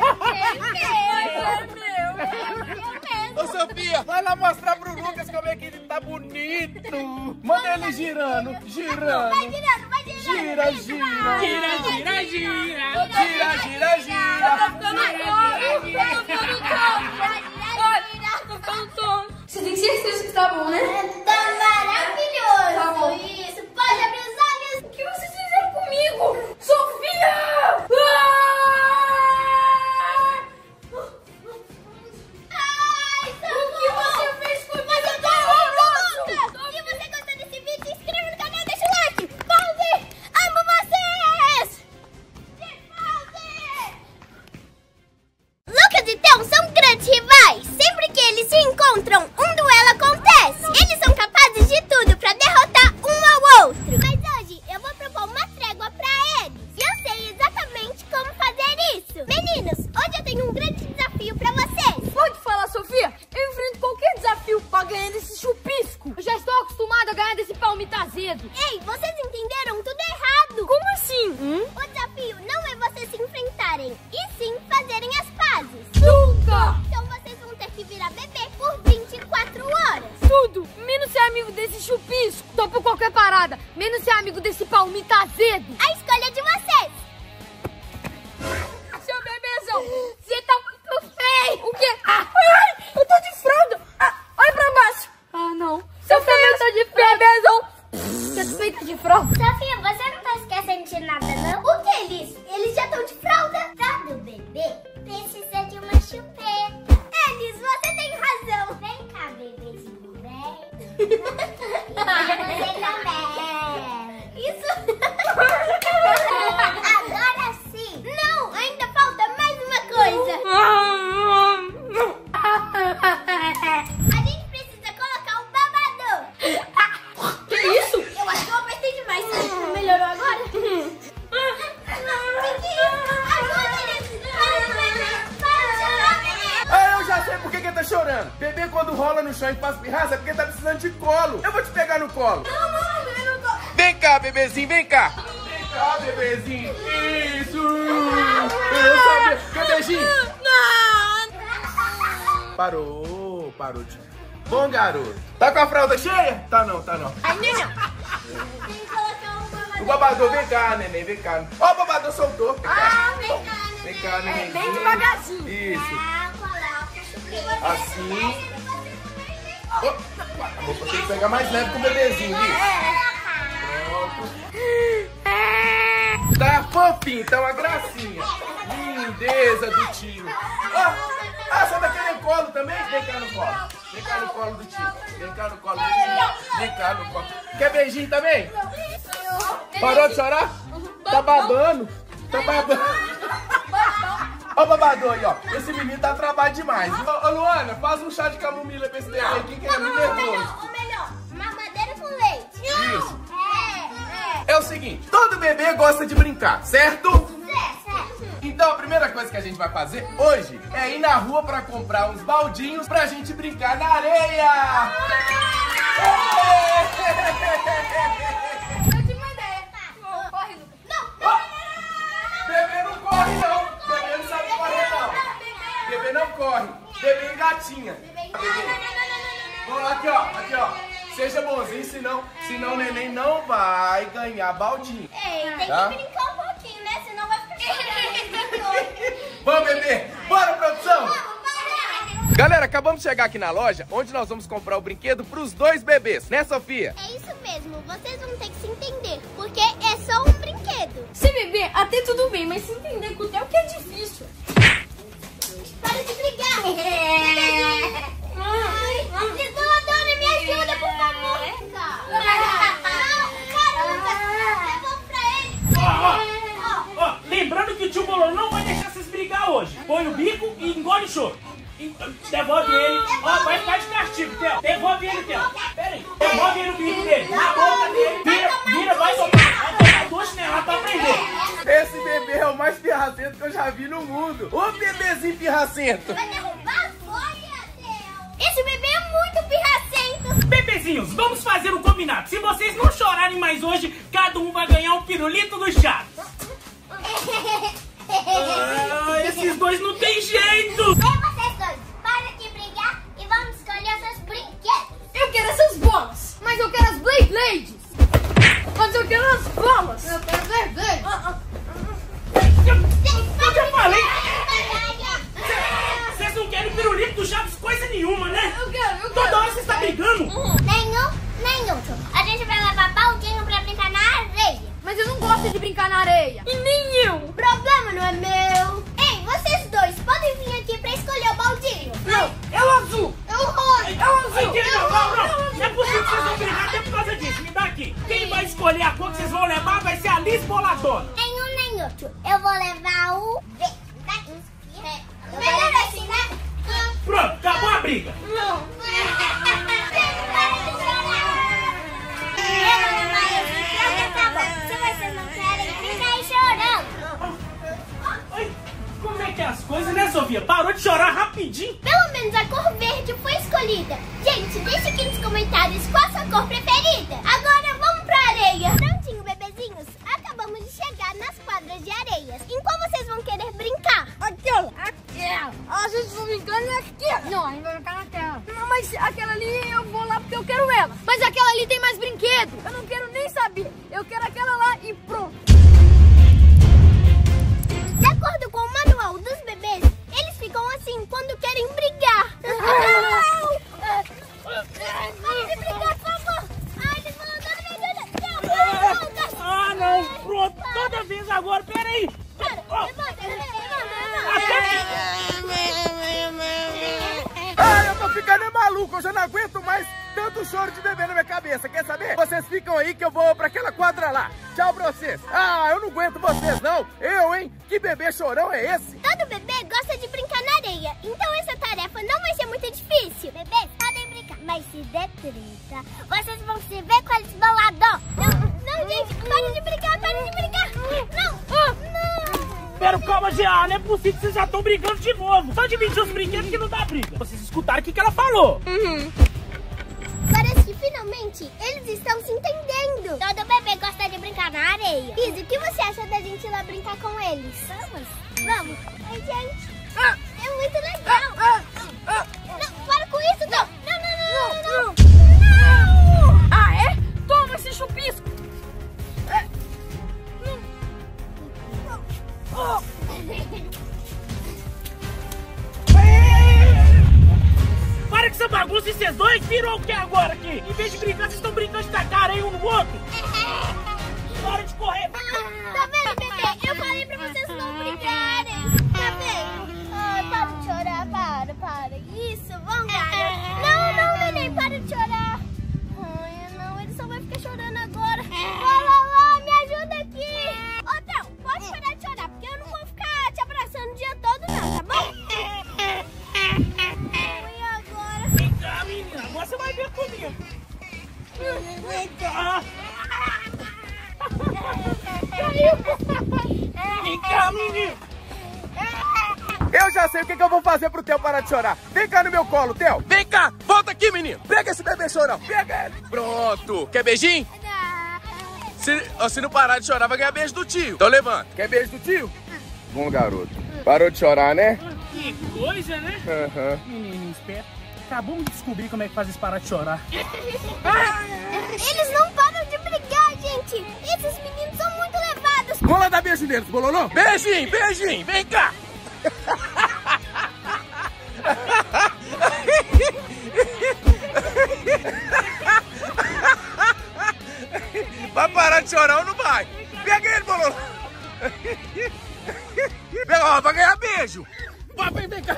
É meu. Ô, Sofia, vai lá mostrar pro Lucas como é que ele tá bonito! Manda ele girando, girando! Vai girando, vai girando. Gira, gira! Gira, gira, gira! Gira, gira, gira! Você tem certeza que tá bom, né? Tá maravilhoso. Tá bom. Isso, pode abrir os olhos. O que vocês fizeram comigo? Sofia! Ai, tá O que você fez comigo? Mas eu tô louca. Se você gostou desse vídeo, se inscreva no canal e deixa o like. Pause. Amo vocês. De pause. tudo, menos ser amigo desse chupisco. Topo qualquer parada, menos ser amigo desse palmito azedo. A escolha é de vocês. Seu bebezão, você tá muito feio. O quê? Ah, ai, eu tô de fralda. Ah, olha pra baixo. Ah, não. Seu feio, eu tô de bebezão. Suspeita de fralda. Sofia, você não tá esquecendo de nada, não? O que, Elis? Eles já estão de fralda. Todo bebê precisa de uma chupeta. Elis, você tem razão. Vem cá, bebezinho, vem. Você também. Isso. Agora sim. Não, ainda falta mais uma coisa. A gente precisa colocar um babador. Que isso? Eu acho que eu apertei demais. Melhorou agora? Ah, eu já sei por que que ele tá chorando. Bebê quando rola no chão e faz pirraça é porque tá precisando de colo. Eu vou te pegar no colo. Não, não, eu não tô. Vem cá, bebezinho, vem cá. Vem cá, bebezinho. Isso. Eu sabia. Quer beijinho? Parou, parou. De... Bom, garoto. Tá com a fralda cheia? Tá não, tá não. Ainda não. Tem que colocar um babador. O babador, vem cá, neném, vem cá. Ó, o babador soltou. Vem cá. Ah, vem cá, Vem cá, neném. Bem devagarzinho. Isso. Ah, coloca. Assim. Opa, a roupa tem que pegar mais leve com o bebezinho, isso. Pronto. Tá fofinho, tá uma gracinha. Lindeza do tio. Ah, ah, você tá querendo colo também? Vem cá no colo. Vem cá no colo do tio. Vem cá no colo do tio. Vem cá no colo. Quer beijinho também? Parou de chorar? Tá babando. Tá babando. Ó o babador aí, ó. Esse menino dá trabalho demais. Ô, ô Luana, faz um chá de camomila pra esse bebê aqui que é muito nervoso. Ou melhor, mamadeira com leite. Isso. É, É o seguinte, todo bebê gosta de brincar, certo? é. Certo. Então a primeira coisa que a gente vai fazer hoje é ir na rua pra comprar uns baldinhos pra gente brincar na areia. Eu tive uma ideia. Corre, Lucas. Não. Bebê não corre não. Bebê não sabe correr não. Bebê não corre. Bebê engatinha. Vamos lá, aqui ó, aqui ó. Seja bonzinho, senão, senão o neném não vai ganhar baldinho. Ei, tem Tá? que brincar um pouquinho, né? Senão vai ficar chorando. Vamos, bebê. Bora, produção. Vamos, bora. Galera, acabamos de chegar aqui na loja, onde nós vamos comprar o brinquedo pros dois bebês, né, Sofia? É isso mesmo, vocês vão ter que se entender, porque é só um brinquedo. Se beber, até tudo bem, mas se entender com o Theo que é difícil. Para de brigar. Desdoladora, me ajuda, por favor. Caramba, levou pra ele. Ó, ó, ó, lembrando que o tio Bolão não vai deixar vocês brigar hoje. Põe o bico e engole o choro. E, devolve ele. Ó, vai ficar de castigo, Theo. Devolve ele, Theo. Pera aí. Devolve ele o bico dele. Na boca dele. Vira, vira, vai tomar. Vai tomar duas chineladas pra aprender. Esse bebê é o mais pirracento que eu já vi no mundo. Ô bebezinho pirracento. Vai derrubar a folha, Theo. Esse bebê é muito pirracento. Bebezinhos, vamos fazer um combinado. Se vocês não chorarem mais hoje, cada um vai ganhar um pirulito do chá. Ah, esses dois não tem jeito. Ei, vocês dois, para de brigar e vamos escolher seus brinquedos. Eu quero essas bolas, mas eu quero as Blade Blades. Mas eu quero as bolas. Eu quero as Blade Blades. Eu já falei. Vocês não querem pirulito do Chaves coisa nenhuma, né? Eu quero, eu quero. Toda hora vocês estão brigando. Nenhum, nenhum. A gente vai levar baldinho pra brincar na areia. Mas eu não gosto de brincar na areia. E nem eu. O problema não é meu. Ei, vocês dois podem vir aqui pra escolher o baldinho. Não, é o azul. É o rosa. É o azul. Aqui, não, não, não. Não é possível que vocês vão brigar até por causa disso. Me dá aqui. Quem vai escolher a cor que vocês vão levar vai ser a Liz Boladona. Nenhum, nem outro. Eu vou levar o verde. Daqui. Melhor assim, né? Pronto, acabou a briga. Não. Para de chorar. Eu vou levar esse. Já tá bom. Se vocês não querem, fica aí chorando. Ai, como é que é as coisas, né, Sofia? Parou de chorar rapidinho. Pelo menos a cor verde foi escolhida. Gente, deixa aqui nos comentários qual a sua cor preferida. Agora vamos pra areia. Prontinho, bebezinhos. Acabamos de chegar nas quadras de areias. Em qual vocês vão querer brincar? Aquela. Aquela. A gente vai brincar naquela. Não, a gente vai brincar naquela. mas aquela ali eu vou lá porque eu quero ela. Mas aquela ali tem mais brinquedo. Eu não quero nem saber. Eu quero aquela lá e pronto. De acordo com o manual dos bebês, eles ficam assim quando querem brigar. Para de brigar, por favor. Ai, eles vão andando me ajuda. Ah, não. Pronto. Toda vez agora. Pera aí. Para, levanta, levanta. Ah, eu tô ficando é maluco, eu já não aguento mais tanto choro de bebê na minha cabeça. Quer saber? Vocês ficam aí que eu vou pra aquela quadra lá. Tchau pra vocês. Ah, eu não aguento vocês não. Eu, hein? Que bebê chorão é esse? Todo bebê gosta de brincar na areia, então essa tarefa não vai ser muito difícil. Bebês podem brincar, mas se der treta, vocês vão se ver com eles bolados. Não, não, gente, para de brincar, para de brincar. Não, não. Pera, calma, Jean. Não é possível que vocês já estão brigando de novo. Só dividir os brinquedos que não dá briga. Vocês escutaram o que, que ela falou. Uhum. Parece que finalmente eles estão se entendendo. Todo bebê gosta de brincar na areia. Izzy, o que você acha da gente ir lá brincar com eles? Vamos. Vamos. Oi, gente. Ah, é muito legal. Ah, ah, não, para com isso, não. Não, não, não, não, não. Não. Ah, é? Toma esse chupisco. Oh. Para com essa bagunça e vocês dois virou o que agora aqui? Em vez de brincar, vocês estão brincando de tacar aí um no outro. Para de correr. Tá vendo, bebê? Eu falei pra vocês não brigarem. Tá vendo? Ai, para de chorar, para, para. Isso, vamos lá. Não, não, neném, para de chorar. Ai, não, ele só vai ficar chorando agora. Lá, lá, lá, me ajuda aqui. Ô, Theo, pode parar de chorar, porque eu não vou ficar te abraçando o dia todo, não, tá bom? E agora? Vem cá, menina. Agora você vai ver comigo. Vem cá. Vem cá, menino. Eu já sei o que, que eu vou fazer pro Theo parar de chorar. Vem cá no meu colo, Theo. Vem cá, volta aqui, menino. Pega esse bebê chorão. Pega ele. Pronto. Quer beijinho? Se, se não parar de chorar, vai ganhar beijo do tio. Então levanta. Quer beijo do tio? Bom, garoto. Parou de chorar, né? Que coisa, né? Aham. Uhum. Menino esperto. Acabamos de descobrir como é que faz eles parar de chorar. Eles não param de brigar, gente. Esses meninos são muito levados. Vamos lá dar beijo neles, bololô. Beijinho, beijinho. Vem cá. Vai parar de chorar ou não vai? Pega ele, bololô. Pega, ó, vai ganhar beijo. Vai, vem, vem cá.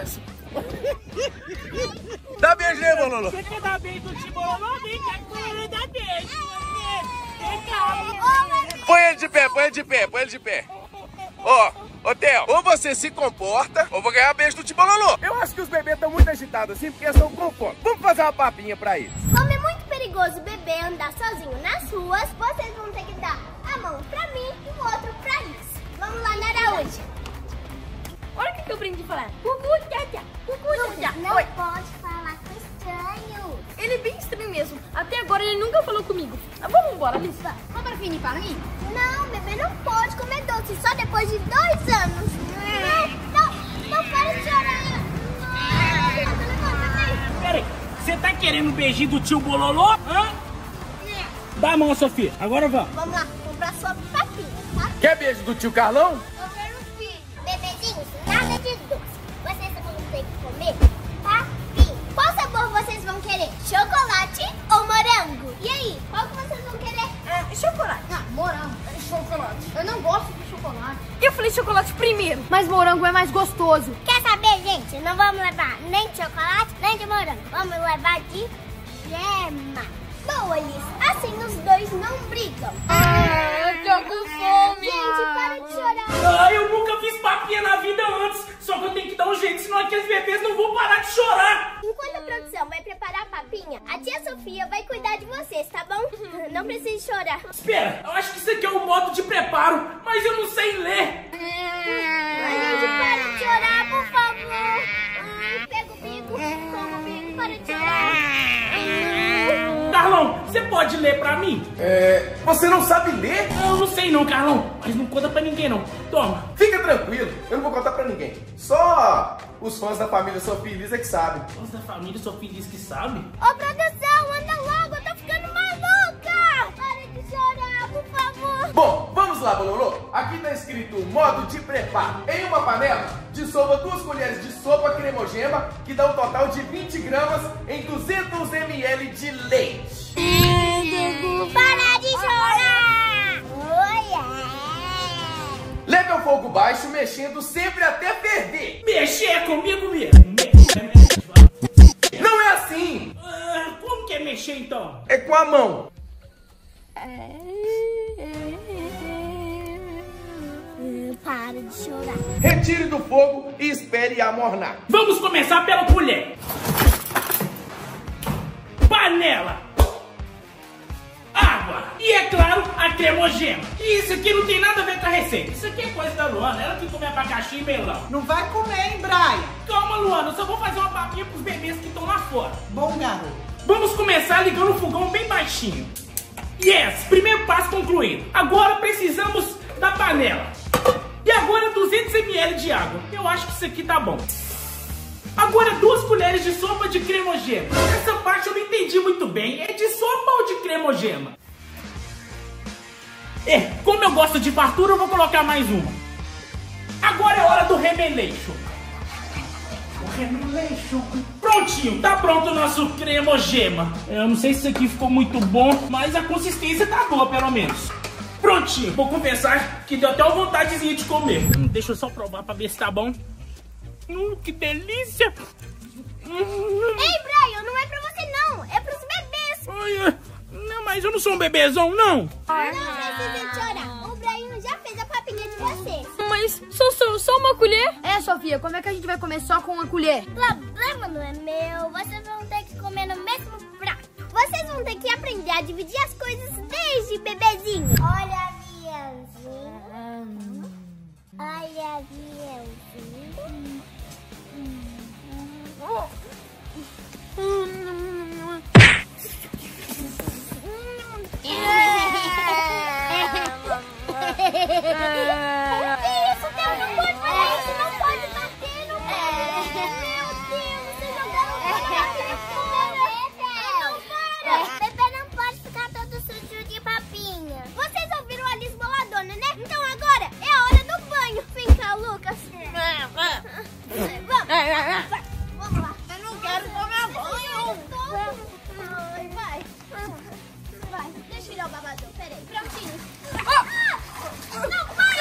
Dá beijo aí, bololô. Você quer dar beijo do tio Bololô? Vem cá com ele, dá beijo. Vem cá. Põe ele de pé, põe ele de pé, põe ele de pé. Ó, ô Theo, ou você se comporta, ou vou ganhar beijo do tio Bololô. Eu acho que os bebês estão muito agitados assim, porque estão com fome. Vamos fazer uma papinha pra eles. Como é muito perigoso o bebê andar sozinho nas ruas, vocês vão ter que dar a mão pra mim e o outro pra isso. Vamos lá, Naraúde. Olha o que, que eu aprendi a falar. Cucu, tchá, cucu, tchá. Não Oi. pode falar com estranho. Ele é bem estranho mesmo. Até agora ele nunca falou comigo. Ah, vamos embora, Alice. Vamos para fim para mim? Não, bebê não pode comer doce só depois de dois anos. Não, não, não para de chorar. Levanta, levanta, vem. Pera aí, você tá querendo um beijinho do tio Bololô? Hã? Dá a mão, Sofia. Agora vamos. Vamos lá, comprar sua papinha, tá? Quer beijo do tio Carlão? Eu quero sim. Bebezinhos, nada de doce. Vocês vão ter que comer papinha. Qual sabor vocês vão querer? Chocolate ou morango? E aí, qual que vocês vão querer? É, chocolate. Ah, morango. É chocolate. Eu não gosto de chocolate. Eu falei chocolate primeiro, mas morango é mais gostoso. Quer saber, gente? Não vamos levar nem de chocolate, nem de morango. Vamos levar de gema. Boa, Alice. Assim os dois não brigam. Ah, eu tô com fome. Gente, para de chorar. Ah, eu nunca fiz papinha na vida antes. Só que eu tenho que dar um jeito, senão aqueles bebês não vão parar de chorar. Enquanto a produção vai preparar a papinha, a tia Sofia vai cuidar de vocês, tá bom? Não precisa chorar. Espera, eu acho que isso aqui é um modo de preparo, mas eu não sei ler. Ai, gente, para de chorar, por favor. Ai, pega o bico, toma o bico, para de chorar. Carlão, você pode ler pra mim? É... Você não sabe ler? Eu não sei não, Carlão, mas não conta pra ninguém não. Toma. Fica tranquilo, eu não vou contar pra ninguém. Só os fãs da família Sofia e Liz é que sabem. Fãs da família Sofia e Liz que sabem? Ô, produção, anda logo, eu tô ficando maluca! Para de chorar, por favor. Bom, vamos lá, Bololô. Aqui tá escrito modo de preparo. Em uma panela, dissolva duas colheres de sopa cremogema, que dá um total de vinte gramas em duzentos mililitros de leite. Para de chorar! Olha! Leve ao fogo baixo, mexendo sempre até perder. Mexer comigo mesmo. Mexer, mexer. Não é assim. Ah, como que é mexer então? É com a mão. Para de chorar. Retire do fogo e espere amornar. Vamos começar pela colher. Panela. Água. E é claro, a cremogema. E isso aqui não tem nada a ver com a receita. Isso aqui é coisa da Luana. Ela que come abacaxi e melão. Não vai comer, hein, Brian? Calma, Luana. Eu só vou fazer uma papinha pros bebês que estão lá fora. Bom, garoto. Vamos começar ligando o fogão bem baixinho. Yes, primeiro passo concluído. Agora precisamos da panela. E agora duzentos mililitros de água. Eu acho que isso aqui tá bom. Agora duas colheres de sopa de cremogema. Essa parte eu não entendi muito bem. É de sopa ou de cremogema? É, como eu gosto de fartura, eu vou colocar mais uma. Agora é hora do remeleixo. O remeleixo. Prontinho, tá pronto o nosso cremogema. Eu não sei se isso aqui ficou muito bom, mas a consistência tá boa, pelo menos. Prontinho, vou confessar que deu até uma vontadezinha de comer. Hum, deixa eu só provar pra ver se tá bom. Hum, que delícia! Hum. Ei, Brian, não é pra você não, é pros bebês. Ai, não, mas eu não sou um bebezão, não. Não precisa chorar, o Brian já fez a papinha de vocês. Mas só, só, só uma colher? É, Sofia, como é que a gente vai comer só com uma colher? O problema não é meu, vocês vão ter que comer no mesmo prato. Vocês vão ter que aprender a dividir as coisas desde bebezinho. Olha, Bielzinho. Olha, Bielzinho. Isso, Deus, não pode fazer isso, não pode bater, não pode. Meu Deus, vocês jogaram o bebê não pode ficar todo sujo de papinha. Vocês ouviram a Liz boladona, né? Então agora é a hora do banho. Vem cá, Lucas. Vamos. Vai. Vamos lá. Eu não quero tomar banho. Vai, vai. Vai, deixa eu tirar o babador. Peraí, prontinho. Não, para!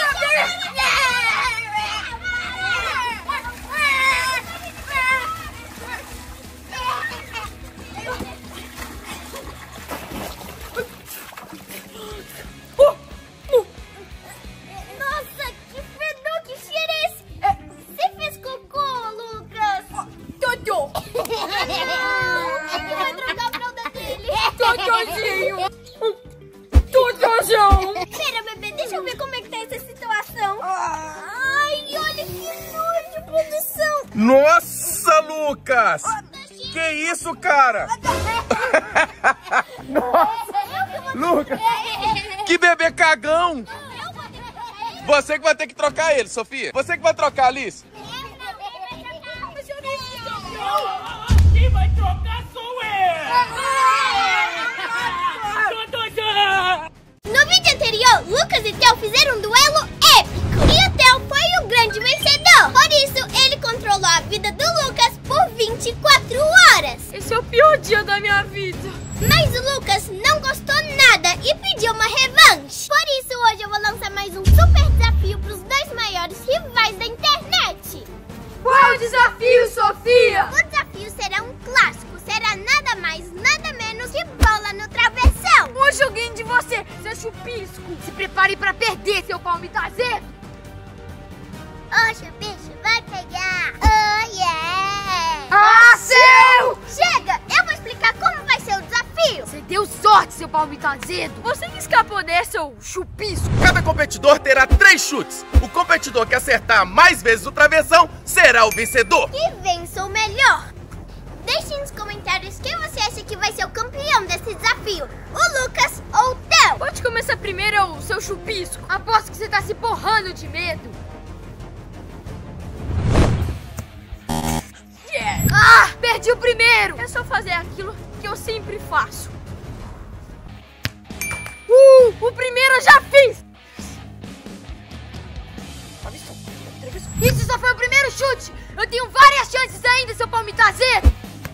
Nossa, que fedor, que cheiro é esse? Você fez cocô, Lucas? Totô! Não, ele vai trocar a fralda dele. Totozinho! Totozão! Pera, bebê, deixa eu ver como é que tá essa situação. Ai, olha que nojo, produção. Nossa, Lucas! Que isso, cara? Lucas! Que bebê cagão! Você que vai ter que trocar ele, Sofia. Você que vai trocar, Alice. Quem vai trocar sou eu! No vídeo anterior, Lucas e Theo fizeram um duelo épico. E o Theo foi o grande vencedor. Por isso, ele controlou a vida do Lucas por vinte e quatro horas. Esse é o pior dia da minha vida. Mas o Lucas não gostou nada e pediu uma revanche. Por isso, hoje eu vou lançar mais um super desafio para os dois maiores rivais da internet. Qual o desafio, Sofia? O desafio será um clássico. Será nada mais, nada menos que bola no travessão. Um joguinho de você, seu chupisco. Se prepare pra perder, seu palmito azedo. Oxe, bicho, vai pegar. Oh, yeah. Ah, seu! Chega, eu vou explicar como vai ser o desafio. Você deu sorte, seu palmito azedo. Você que escapou desse, seu chupisco. Cada competidor terá três chutes. O competidor que acertar mais vezes o travessão será o vencedor. Que vença o melhor. Deixe nos comentários quem você acha que vai ser o campeão desse desafio. O Lucas ou o Theo. Pode começar primeiro, seu chupisco. Aposto que você tá se borrando de medo. Ah, perdi o primeiro. É só fazer aquilo que eu sempre faço. Uh, o primeiro eu já fiz. Isso só foi o primeiro chute. Eu tenho várias chances ainda, seu palmitazeiro.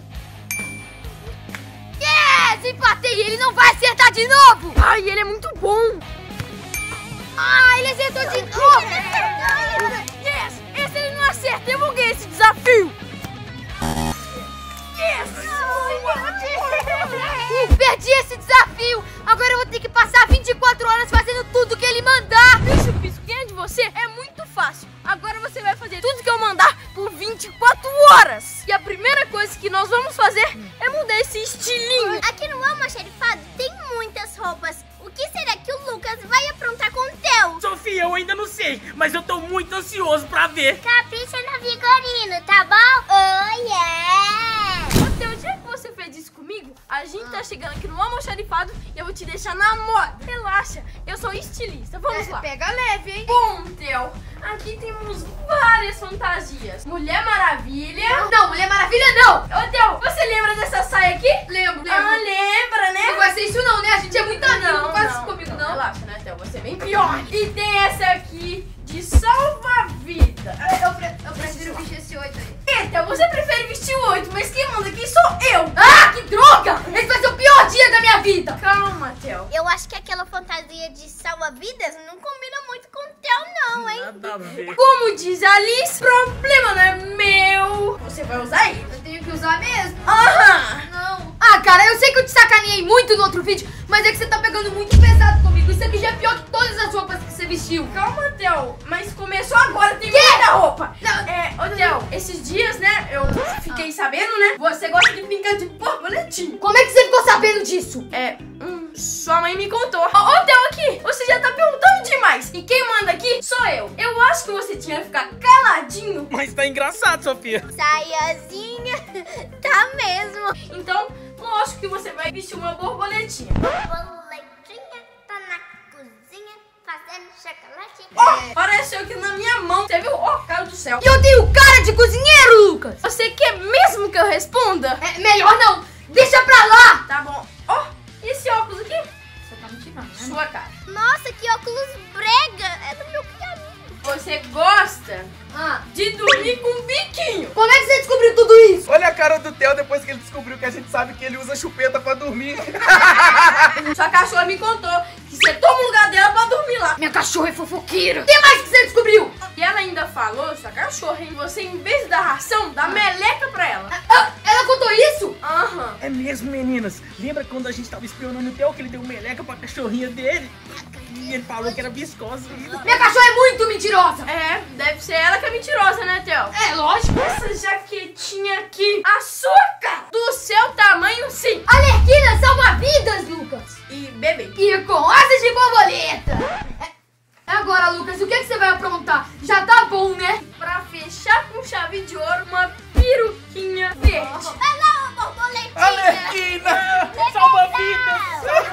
Yes, empatei. Ele não vai acertar de novo. Ai, ele é muito bom. Ah, ele acertou de novo. Yes, esse ele não acerta. Eu vou ganhar esse desafio. Yes. Uh, perdi esse desafio. Agora eu vou ter que passar vinte e quatro horas fazendo tudo que ele mandar. Bicho, Pisco, ganhar de você é muito fácil. Agora você vai fazer tudo que eu mandar por vinte e quatro horas. E a primeira coisa que nós vamos fazer é mudar esse estilinho. Aqui no Almoxarifado tem muitas roupas. O que será que o Lucas vai aprontar com o Theo? Sofia, eu ainda não sei, mas eu tô muito ansioso pra ver. Capricha no Vigorino, tá bom? Oh, yeah! Ô, Theo, já que você fez isso comigo, a gente tá chegando aqui no Almoxarifado e eu vou te deixar na moda. Relaxa, eu sou estilista. Vamos É, lá. pega leve, hein? Bom, Theo, aqui temos várias fantasias. Mulher Maravilha. Não, Mulher Maravilha não! Ô, Theo, você lembra dessa saia aqui? Lembro, lembro. Ah, lembra, né? Não vai ser isso não, né? A gente é muito amigo, não faz isso comigo não. Relaxa, né, Theo? Você é bem pior. E tem essa aqui de salva-vida. Eu, pre eu prefiro vestir esse oito aí. E, Theo, você prefere vestir o oito, mas quem manda aqui sou eu. Ah, que droga! Esse vai ser o pior dia da minha vida! Calma, Theo. Eu acho que aquela fantasia de salva-vidas não combina muito com o Theo, não, hein? Nada a ver. Como diz a Alice, problema não é meu. Você vai usar ele. Eu tenho que usar mesmo? Aham. Não. Ah, cara, eu sei que eu te sacaneei muito no outro vídeo, mas é que você tá pegando muito pesado comigo. Isso aqui já é pior que todas as roupas que você vestiu. Calma, Theo. Mas começou agora, tem muita roupa. Não. É, ô, Theo, esses dias, né, eu fiquei sabendo, né, você gosta de brincar de borboletinha. Como é que você ficou sabendo disso? É, hum, sua mãe me contou. Ô, ô, Theo, aqui, você já tá perguntando demais. E quem manda aqui sou eu. Eu acho que você tinha que ficar caladinho. Mas tá engraçado, Sofia. Saiazinha, tá mesmo. Então, lógico que você vai vestir uma borboletinha. Borboletinha tá na cozinha fazendo chocolate. Ó, apareceu aqui na minha mão. Você viu? Ó, cara do céu. E eu tenho cara de cozinheiro, Lucas! Você quer mesmo que eu responda? É, melhor não! Deixa pra lá! Tá bom. Ó, e esse óculos aqui? Você tá mentindo, né? Sua cara. Nossa, que óculos brega. É do meu piano. Você gosta Ah, de dormir com um biquinho. como é que você descobriu tudo isso? Olha a cara do Theo depois que ele descobriu que a gente sabe que ele usa chupeta pra dormir. Sua cachorra me contou que você toma o lugar dela pra dormir lá. Minha cachorra é fofoqueira! O que mais que você descobriu? E ela ainda falou, sua cachorra, hein? Você, em vez de dar ração, dá meleca pra ela. Ah, ela contou isso? Aham. É mesmo, meninas. Lembra quando a gente tava espionando o Theo que ele deu meleca pra cachorrinha dele? E ele falou que era viscosa. Minha cachorra é muito mentirosa! É, deve ser ela que é mentirosa, né, Theo? É, lógico! Essa jaquetinha aqui, a sua cara, do seu tamanho, sim. Alerquina salva vidas, Lucas! E bebê. E com asas de borboleta! É, agora, Lucas, o que, que você vai aprontar? Já tá bom, né? Pra fechar com chave de ouro, uma peruquinha verde. Vai lá, ô borboletinha. Alerquina! Salva vidas!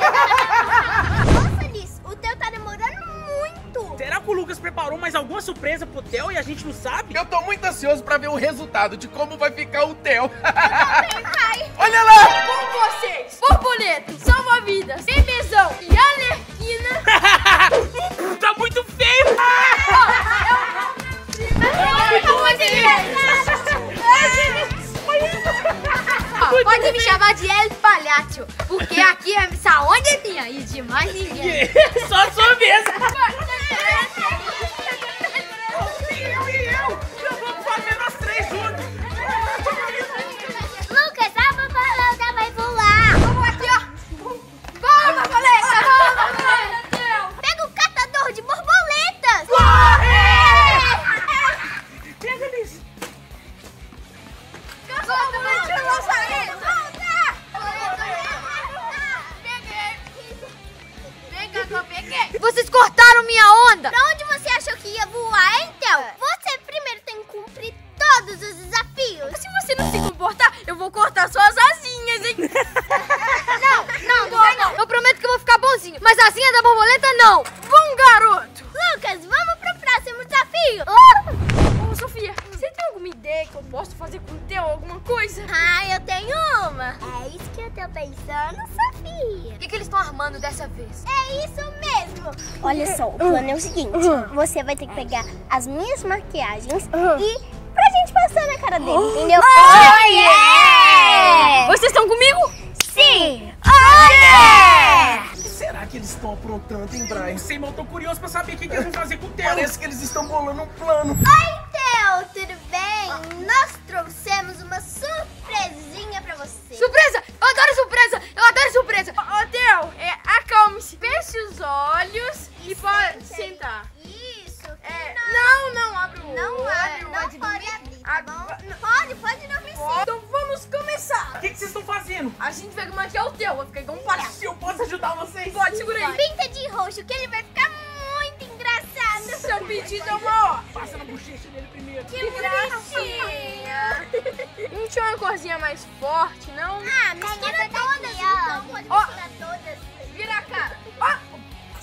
Nossa, Liz, o teu tá demorando muito. Será que o Lucas preparou mais alguma surpresa pro Theo e a gente não sabe? Eu tô muito ansioso pra ver o resultado de como vai ficar o Theo. Vai. Olha lá! Com vocês, borboleta, salva-vidas, bebezão e alerquina. Tá muito feio! Ó, pode me chamar de El Palhaço, porque aqui a saúde é minha e de mais ninguém. Só a sua vez! Eu e eu! Já vamos fazer nós três juntos! Lucas, a borboleta vai voar. Vamos aqui, ó. Vamos, borboleta! Vamos, Pega o catador de borboletas. Pega nisso! Vocês cortaram minha onda! Pra onde você achou que ia voar, hein, Theo? Você primeiro tem que cumprir todos os desafios. Se você não se comportar, eu vou cortar suas asinhas, hein? Não, não, não vai não. Eu prometo que eu vou ficar bonzinho, mas a asinha da borboleta não. Bom, garoto. Lucas, vamos pro próximo desafio. Ô, Sofia, você tem alguma ideia que eu posso fazer com o Theo, alguma coisa? Ah, eu tenho uma. É isso que eu tô pensando, Sofia. O que, que eles estão armando dessa vez? É isso mesmo. Olha só, o plano é o seguinte. Você vai ter que pegar as minhas maquiagens e pra gente passar na cara dele, entendeu? Oh, yeah! Vocês estão comigo? Sim! Olha! Será que eles estão aprontando, hein, Brian? Sim, mas eu tô curioso pra saber o que, que eles vão fazer com o Theo. Parece que eles estão bolando um plano. Oi, Theo, tudo bem? Nós trouxemos uma surpresinha pra você. Surpresa! Eu adoro surpresa! Eu adoro surpresa! Ô, ô, Theo, é, acalme-se. Feche os olhos e pode sentar. Isso. É, não, não, abre o olho. Não é, abre, não pode pode dormir. abrir, Ah, tá bom? não. Pode, pode não precisa. Então vamos começar. O que, que vocês estão fazendo? A gente vai maquiar o Theo, vai ficar igual um palhaço. Se eu posso ajudar vocês? Pode, segura aí. Pinta de roxo que ele vai ficar muito engraçado. Seu pedido é uma ó. Passa na bochecha dele primeiro. Que gracinha. Não tinha uma corzinha mais forte, não? Ah, mistura todas então, pode Ó. misturar todas. Vira a cara. Ó.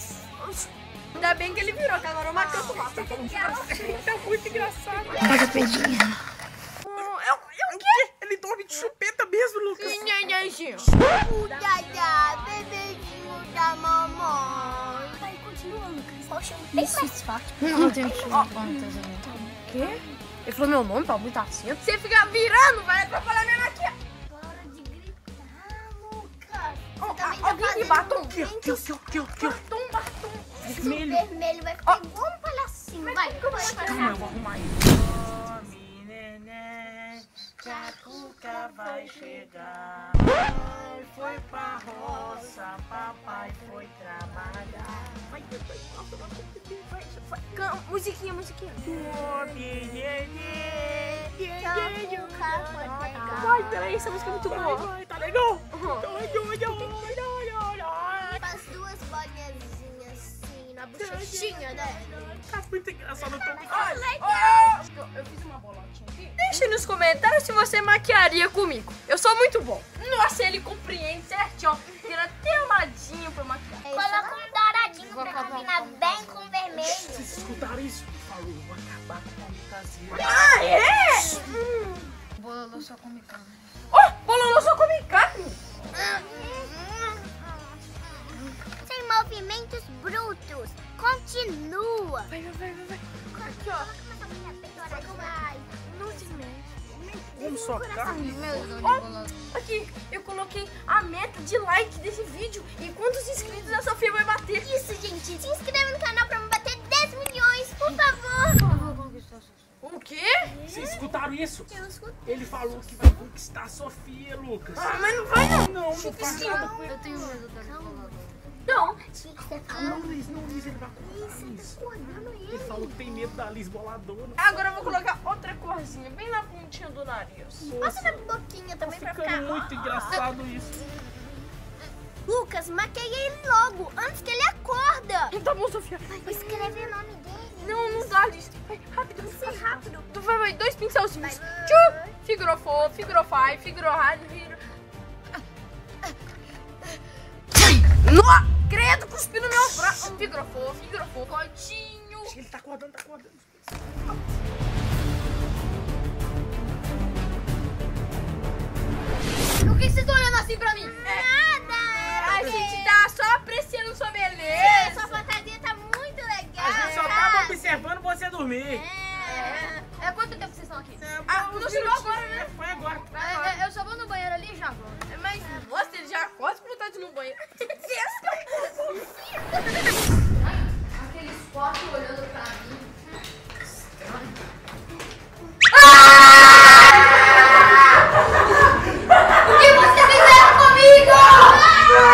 Ainda bem que ele virou, que agora eu matei o mapa. Tá muito engraçado. Faz a pedinha. É o quê? Ele dorme de chupeta mesmo, Lucas? Nenenzinho. Dada, bebezinho da mamãe. Vai, continua, Lucas. Poxa, bem mais forte. Não tem O quê? Ele falou meu nome pra muita assim. Você fica virando, vai atrapalhar minha maquiagem. Para de gritar, Lucas. Ó, Você também ó, tá alguém de fazendo batom. Aqui, aqui, aqui, aqui, aqui. Batom, batom. Vermelho. vermelho, vai ficar igual um palhacinho. Vai, como vai, é que vai. Calma, eu vou arrumar isso. Come, neném, que a cuca vai chegar. Mãe foi pra roça, papai foi trabalhar. Vai, vai, vai, vai, vai. Cam- Musiquinha, musiquinha. Come, neném. Que a cuca foi pegar. Ai, peraí, essa música é muito boa. Vai, tá legal? Uhum. Faz duas bolinhazinhas assim na bochechinha, né? Tá muito engraçado. Eu tô... Ai, Ai, eu, eu fiz uma bolotinha aqui. Deixe nos comentários se você maquiaria comigo. Eu sou muito bom. Nossa, ele compreende certinho. Vira até amadinho pra maquiar. Coloca um douradinho pra combinar bem com o vermelho. Vocês escutaram isso? Falou, vou acabar com a fantasia. Ah, é? Bololô só come carne. Ó, bololô só come carne. Sem movimentos brutos. Continua. Vai, vai, vai, vai, vai. Aqui, ó. Não se mexe. Vamos socar? Ó, aqui, eu coloquei a meta de like desse vídeo e quantos inscritos a Sofia vai bater. Isso, gente. Se inscreve no canal pra me bater dez milhões, por favor. O quê? Vocês escutaram isso? Eu escuto. Ele falou que vai conquistar a Sofia, Lucas. Ah, mas não vai não. Não, não faz nada com ele. Eu tenho medo da bola. Não. O que você Não, falou? Liz, não, Liz, ele vai acordar, Liz. Acordando Ele ele. falou que tem medo da Liz boladona. Agora eu vou colocar outra corzinha bem na pontinha do nariz. Passa na boquinha Tá também pra ficando ficar. muito engraçado isso. Lucas, maqueia ele logo, antes que ele acorda. Tá bom, Sofia. Escreve o nome dele. Não, não dá, Liz. Vai, rápido. Vai ser rápido. Tu vai, vai, dois pincelzinhos. Vai. Tchu! Figurou fofo, figurou fai, figurou rádio, figurou... No... Credo, cuspi no meu braço. Figurou fofo, figurou fofo. Coitinho. Ele tá acordando, tá acordando. Por que vocês estão olhando assim pra mim? Nada. A gente tá só apreciando sua beleza. Sua fantasia tá muito legal. A gente só tava observando você dormir. É. É quanto tempo vocês estão aqui? Ah, não chegou agora, né? Foi agora. É, é, eu só vou no banheiro ali e já vou. Mas, nossa, ele já acorda com vontade de ir no banheiro. Aqueles quatro olhando pra mim. O que vocês fizeram comigo?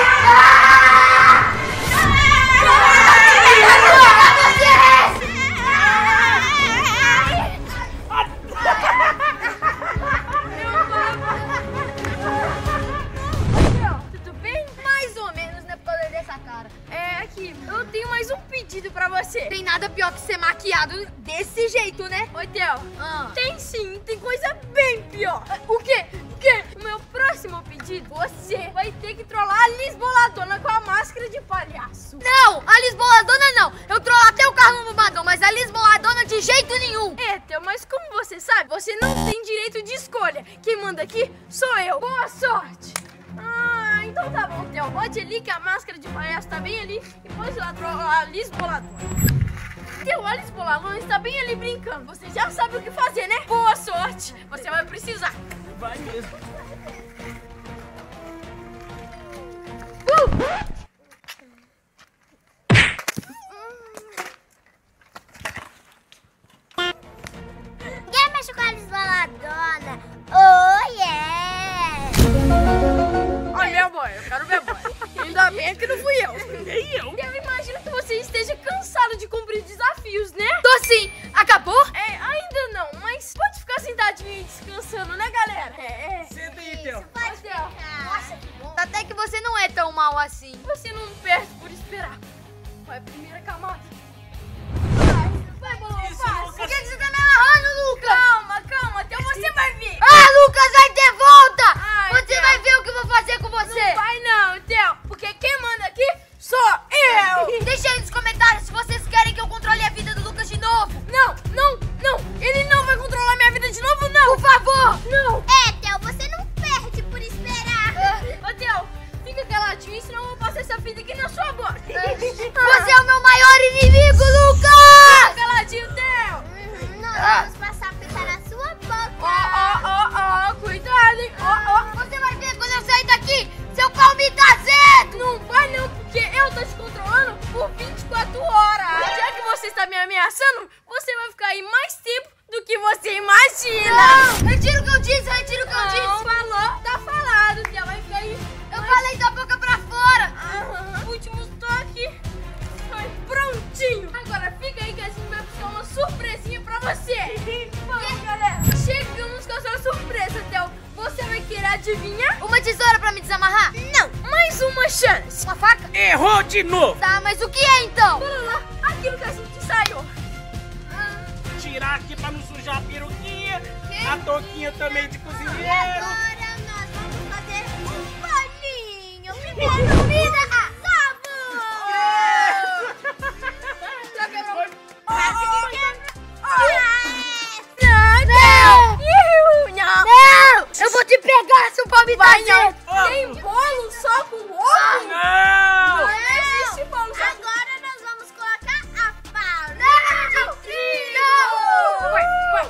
Tudo bem? Mais ou menos, né? Por causa dessa cara. É, aqui, eu tenho mais um pedido pra você. Tem nada pior que ser maquiado desse jeito, né? Oi, Theo. Ah. Tem sim, tem coisa bem pior. O quê? O quê? O meu próximo pedido, você vai ter que trollar a Liz Boladona com a máscara de palhaço. Não, a Lisboladona não. Eu trolo até o carro no bombadão, mas a Lisboladona de jeito nenhum. É, Theo, mas como você sabe, você não tem direito de escolha. quem manda aqui sou eu. Boa sorte. Ah, então tá bom, Theo. Pode ali que a máscara de palhaço tá bem ali. E pode lá, a Alice Boladona. Theo, a Alice Boladona está bem ali brincando. Você já sabe o que fazer, né? Boa sorte. Você vai precisar. Vai mesmo. Uh! Quem mexe com a Alice Boladona? Oh, yeah! Olha, minha boy, eu quero minha boy. Ainda bem que não fui eu. Nem eu. Eu imagino que você esteja cansado de cumprir desafios, né? Tô sim. Acabou? É, ainda não, mas pode ficar sentadinho aí descansando, né, galera? É, é. Senta aí, Theo. Pode ficar. Nossa, que bom. Até que você não é tão mal assim. Você não perde por esperar. Vai, primeira camada. Vai, vai, bola, Isso, fácil. Por que, que você tá me amarrando, Lucas? Calma, calma, até você vai ver. Ah, Lucas, vai ter volta! Ai, você Theo. vai ver o que eu vou fazer com você. Não vai não, Theo, porque quem manda aqui sou eu. Deixa aí nos comentários se vocês querem que eu controle a vida do Lucas de novo. Não, não, não, ele não vai controlar minha vida de novo, não. Por favor. Não. É, Theo, você não perde por esperar. Ô, Theo, fica caladinho, senão eu vou passar essa fita aqui na sua boca. Você é o meu maior inimigo, Lucas! Fica caladinho, Theo. Uhum, Nós vamos passar a fita na sua boca. Ó, ó, ó, ó, cuidado, hein. Ó, ó. Você vai ver quando eu sair daqui, seu palmito azedo! Não vai não, porque eu tô te controlando por vinte e quatro horas. Já que você está me ameaçando, você vai ficar aí mais tempo do que você imagina. Não! Retiro o que eu disse, retiro o que eu Não, disse! falou, tá falado, Tia, vai ficar aí. Eu falei da boca pra fora! Aham, último toque. Ai, prontinho. Agora fica aí que a gente vai buscar uma surpresinha pra você. Vamos, galera. Chegamos com a sua surpresa, Theo. Você vai querer adivinhar? Uma tesoura pra me desamarrar? Não, mais uma chance. Uma faca? Errou de novo. Tá, mas o que é então? Bora lá, aquilo que a gente ensaiou. Tirar aqui pra não sujar a peruquinha. Quê? A touquinha também de cozinheiro. Agora nós vamos fazer um bolinho. Primeiro, comida, Não! Eu vou te pegar, seu palmito azedo! Tem bolo só com ovo? Não! Não existe bolo só com Agora nós vamos colocar a farinha Não! de trigo. Vai, vai.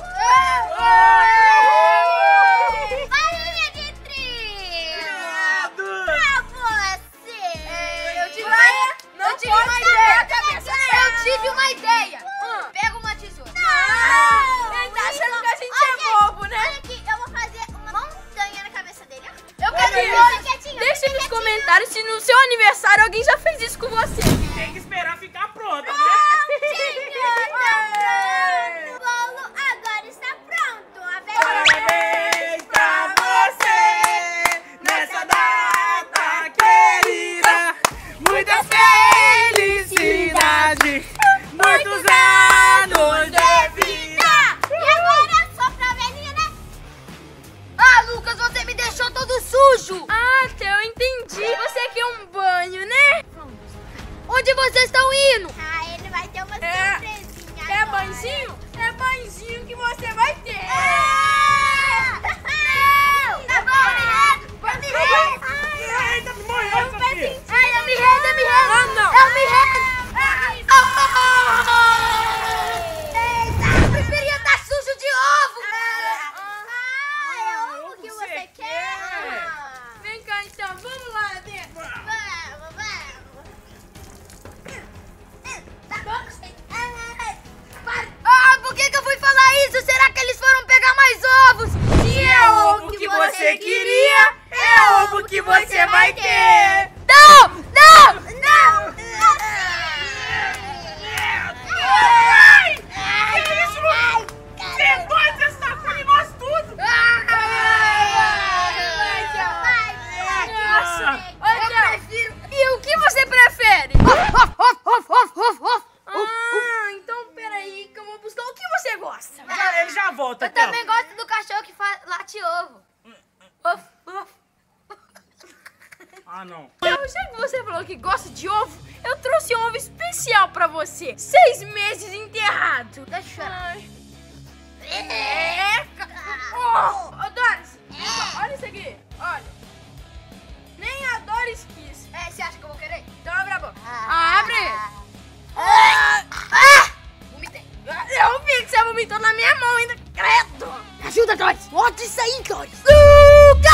Farinha de trigo. Errado. Pra você. Eu tive Vai. uma, Não eu tive pode uma saber ideia! a cabeça Eu tive uma ideia! Ah. Pega uma tesoura! Não. Ele tá achando que a gente Olha, é bobo, né? Olha aqui, eu vou fazer uma montanha na cabeça dele. ó. Eu quero Olha, dois! Fica quietinho, Deixa fica nos quietinho. comentários se no seu aniversário alguém já fez isso com você. Tem que esperar ficar pronta, né? Prontinho, tá pronto. O bolo agora está pronto. A Parabéns pra você nessa data querida. Muita felicidade, muitos anos de vida. E agora só pra velhinha, né? Ah, Lucas, você me deixou todo sujo! Ah, Theo, eu entendi. Você quer um banho, né? Onde vocês estão indo? Ah, ele vai ter uma É. surpresinha Quer agora. banhozinho? É banhozinho que você vai ter. Ah! Não! Tá bom, me rendo. Vai me rendo. Eita, me molhou isso aqui. Ai, eu me rendo, eu me rendo! Ah, não. Eu me rendo! Eita. Eu preferia estar sujo de ovo! Ah, é ovo que você Você quer? Vem cá, então. Vamos lá, Dê. Vamos, vamos. Tá bom? Ah, por que, que eu fui falar isso? Será que eles foram pegar mais ovos? E é ovo que você queria, é ovo que você vai ter. Não! Não! Não! Ai! Que isso, Lu? Você dois, você sacou em nós tudo. Nossa. Ô, Eu Theo, prefiro... e o que você prefere? Of, of, of, of, of, of. Ah, então peraí que eu vou buscar o que você gosta. Já- Ele já volta, Eu Theo. também gosto do cachorro que faz late ovo. Of, of. Ah, não. Então, já que você falou que gosta de ovo, eu trouxe um ovo especial pra você. Seis meses enterrado. Deixa eu chorar. Ai. É. Ô, oh, Doris, Lucas!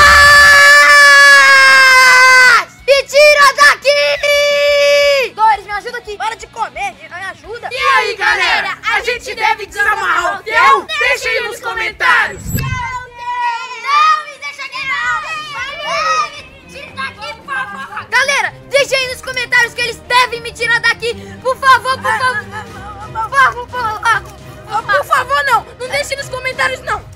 Me tira daqui! Doris, me ajuda aqui. Para de comer, me ajuda. E aí, galera? A gente deve desamarrar o hotel? Deixa aí nos comentários. Não, me deixa aqui não! Me tira daqui, por favor! Galera, deixa aí nos comentários que eles devem me tirar daqui. Por favor, por favor. Por favor, por favor. Por favor, não. Não deixe nos comentários, não.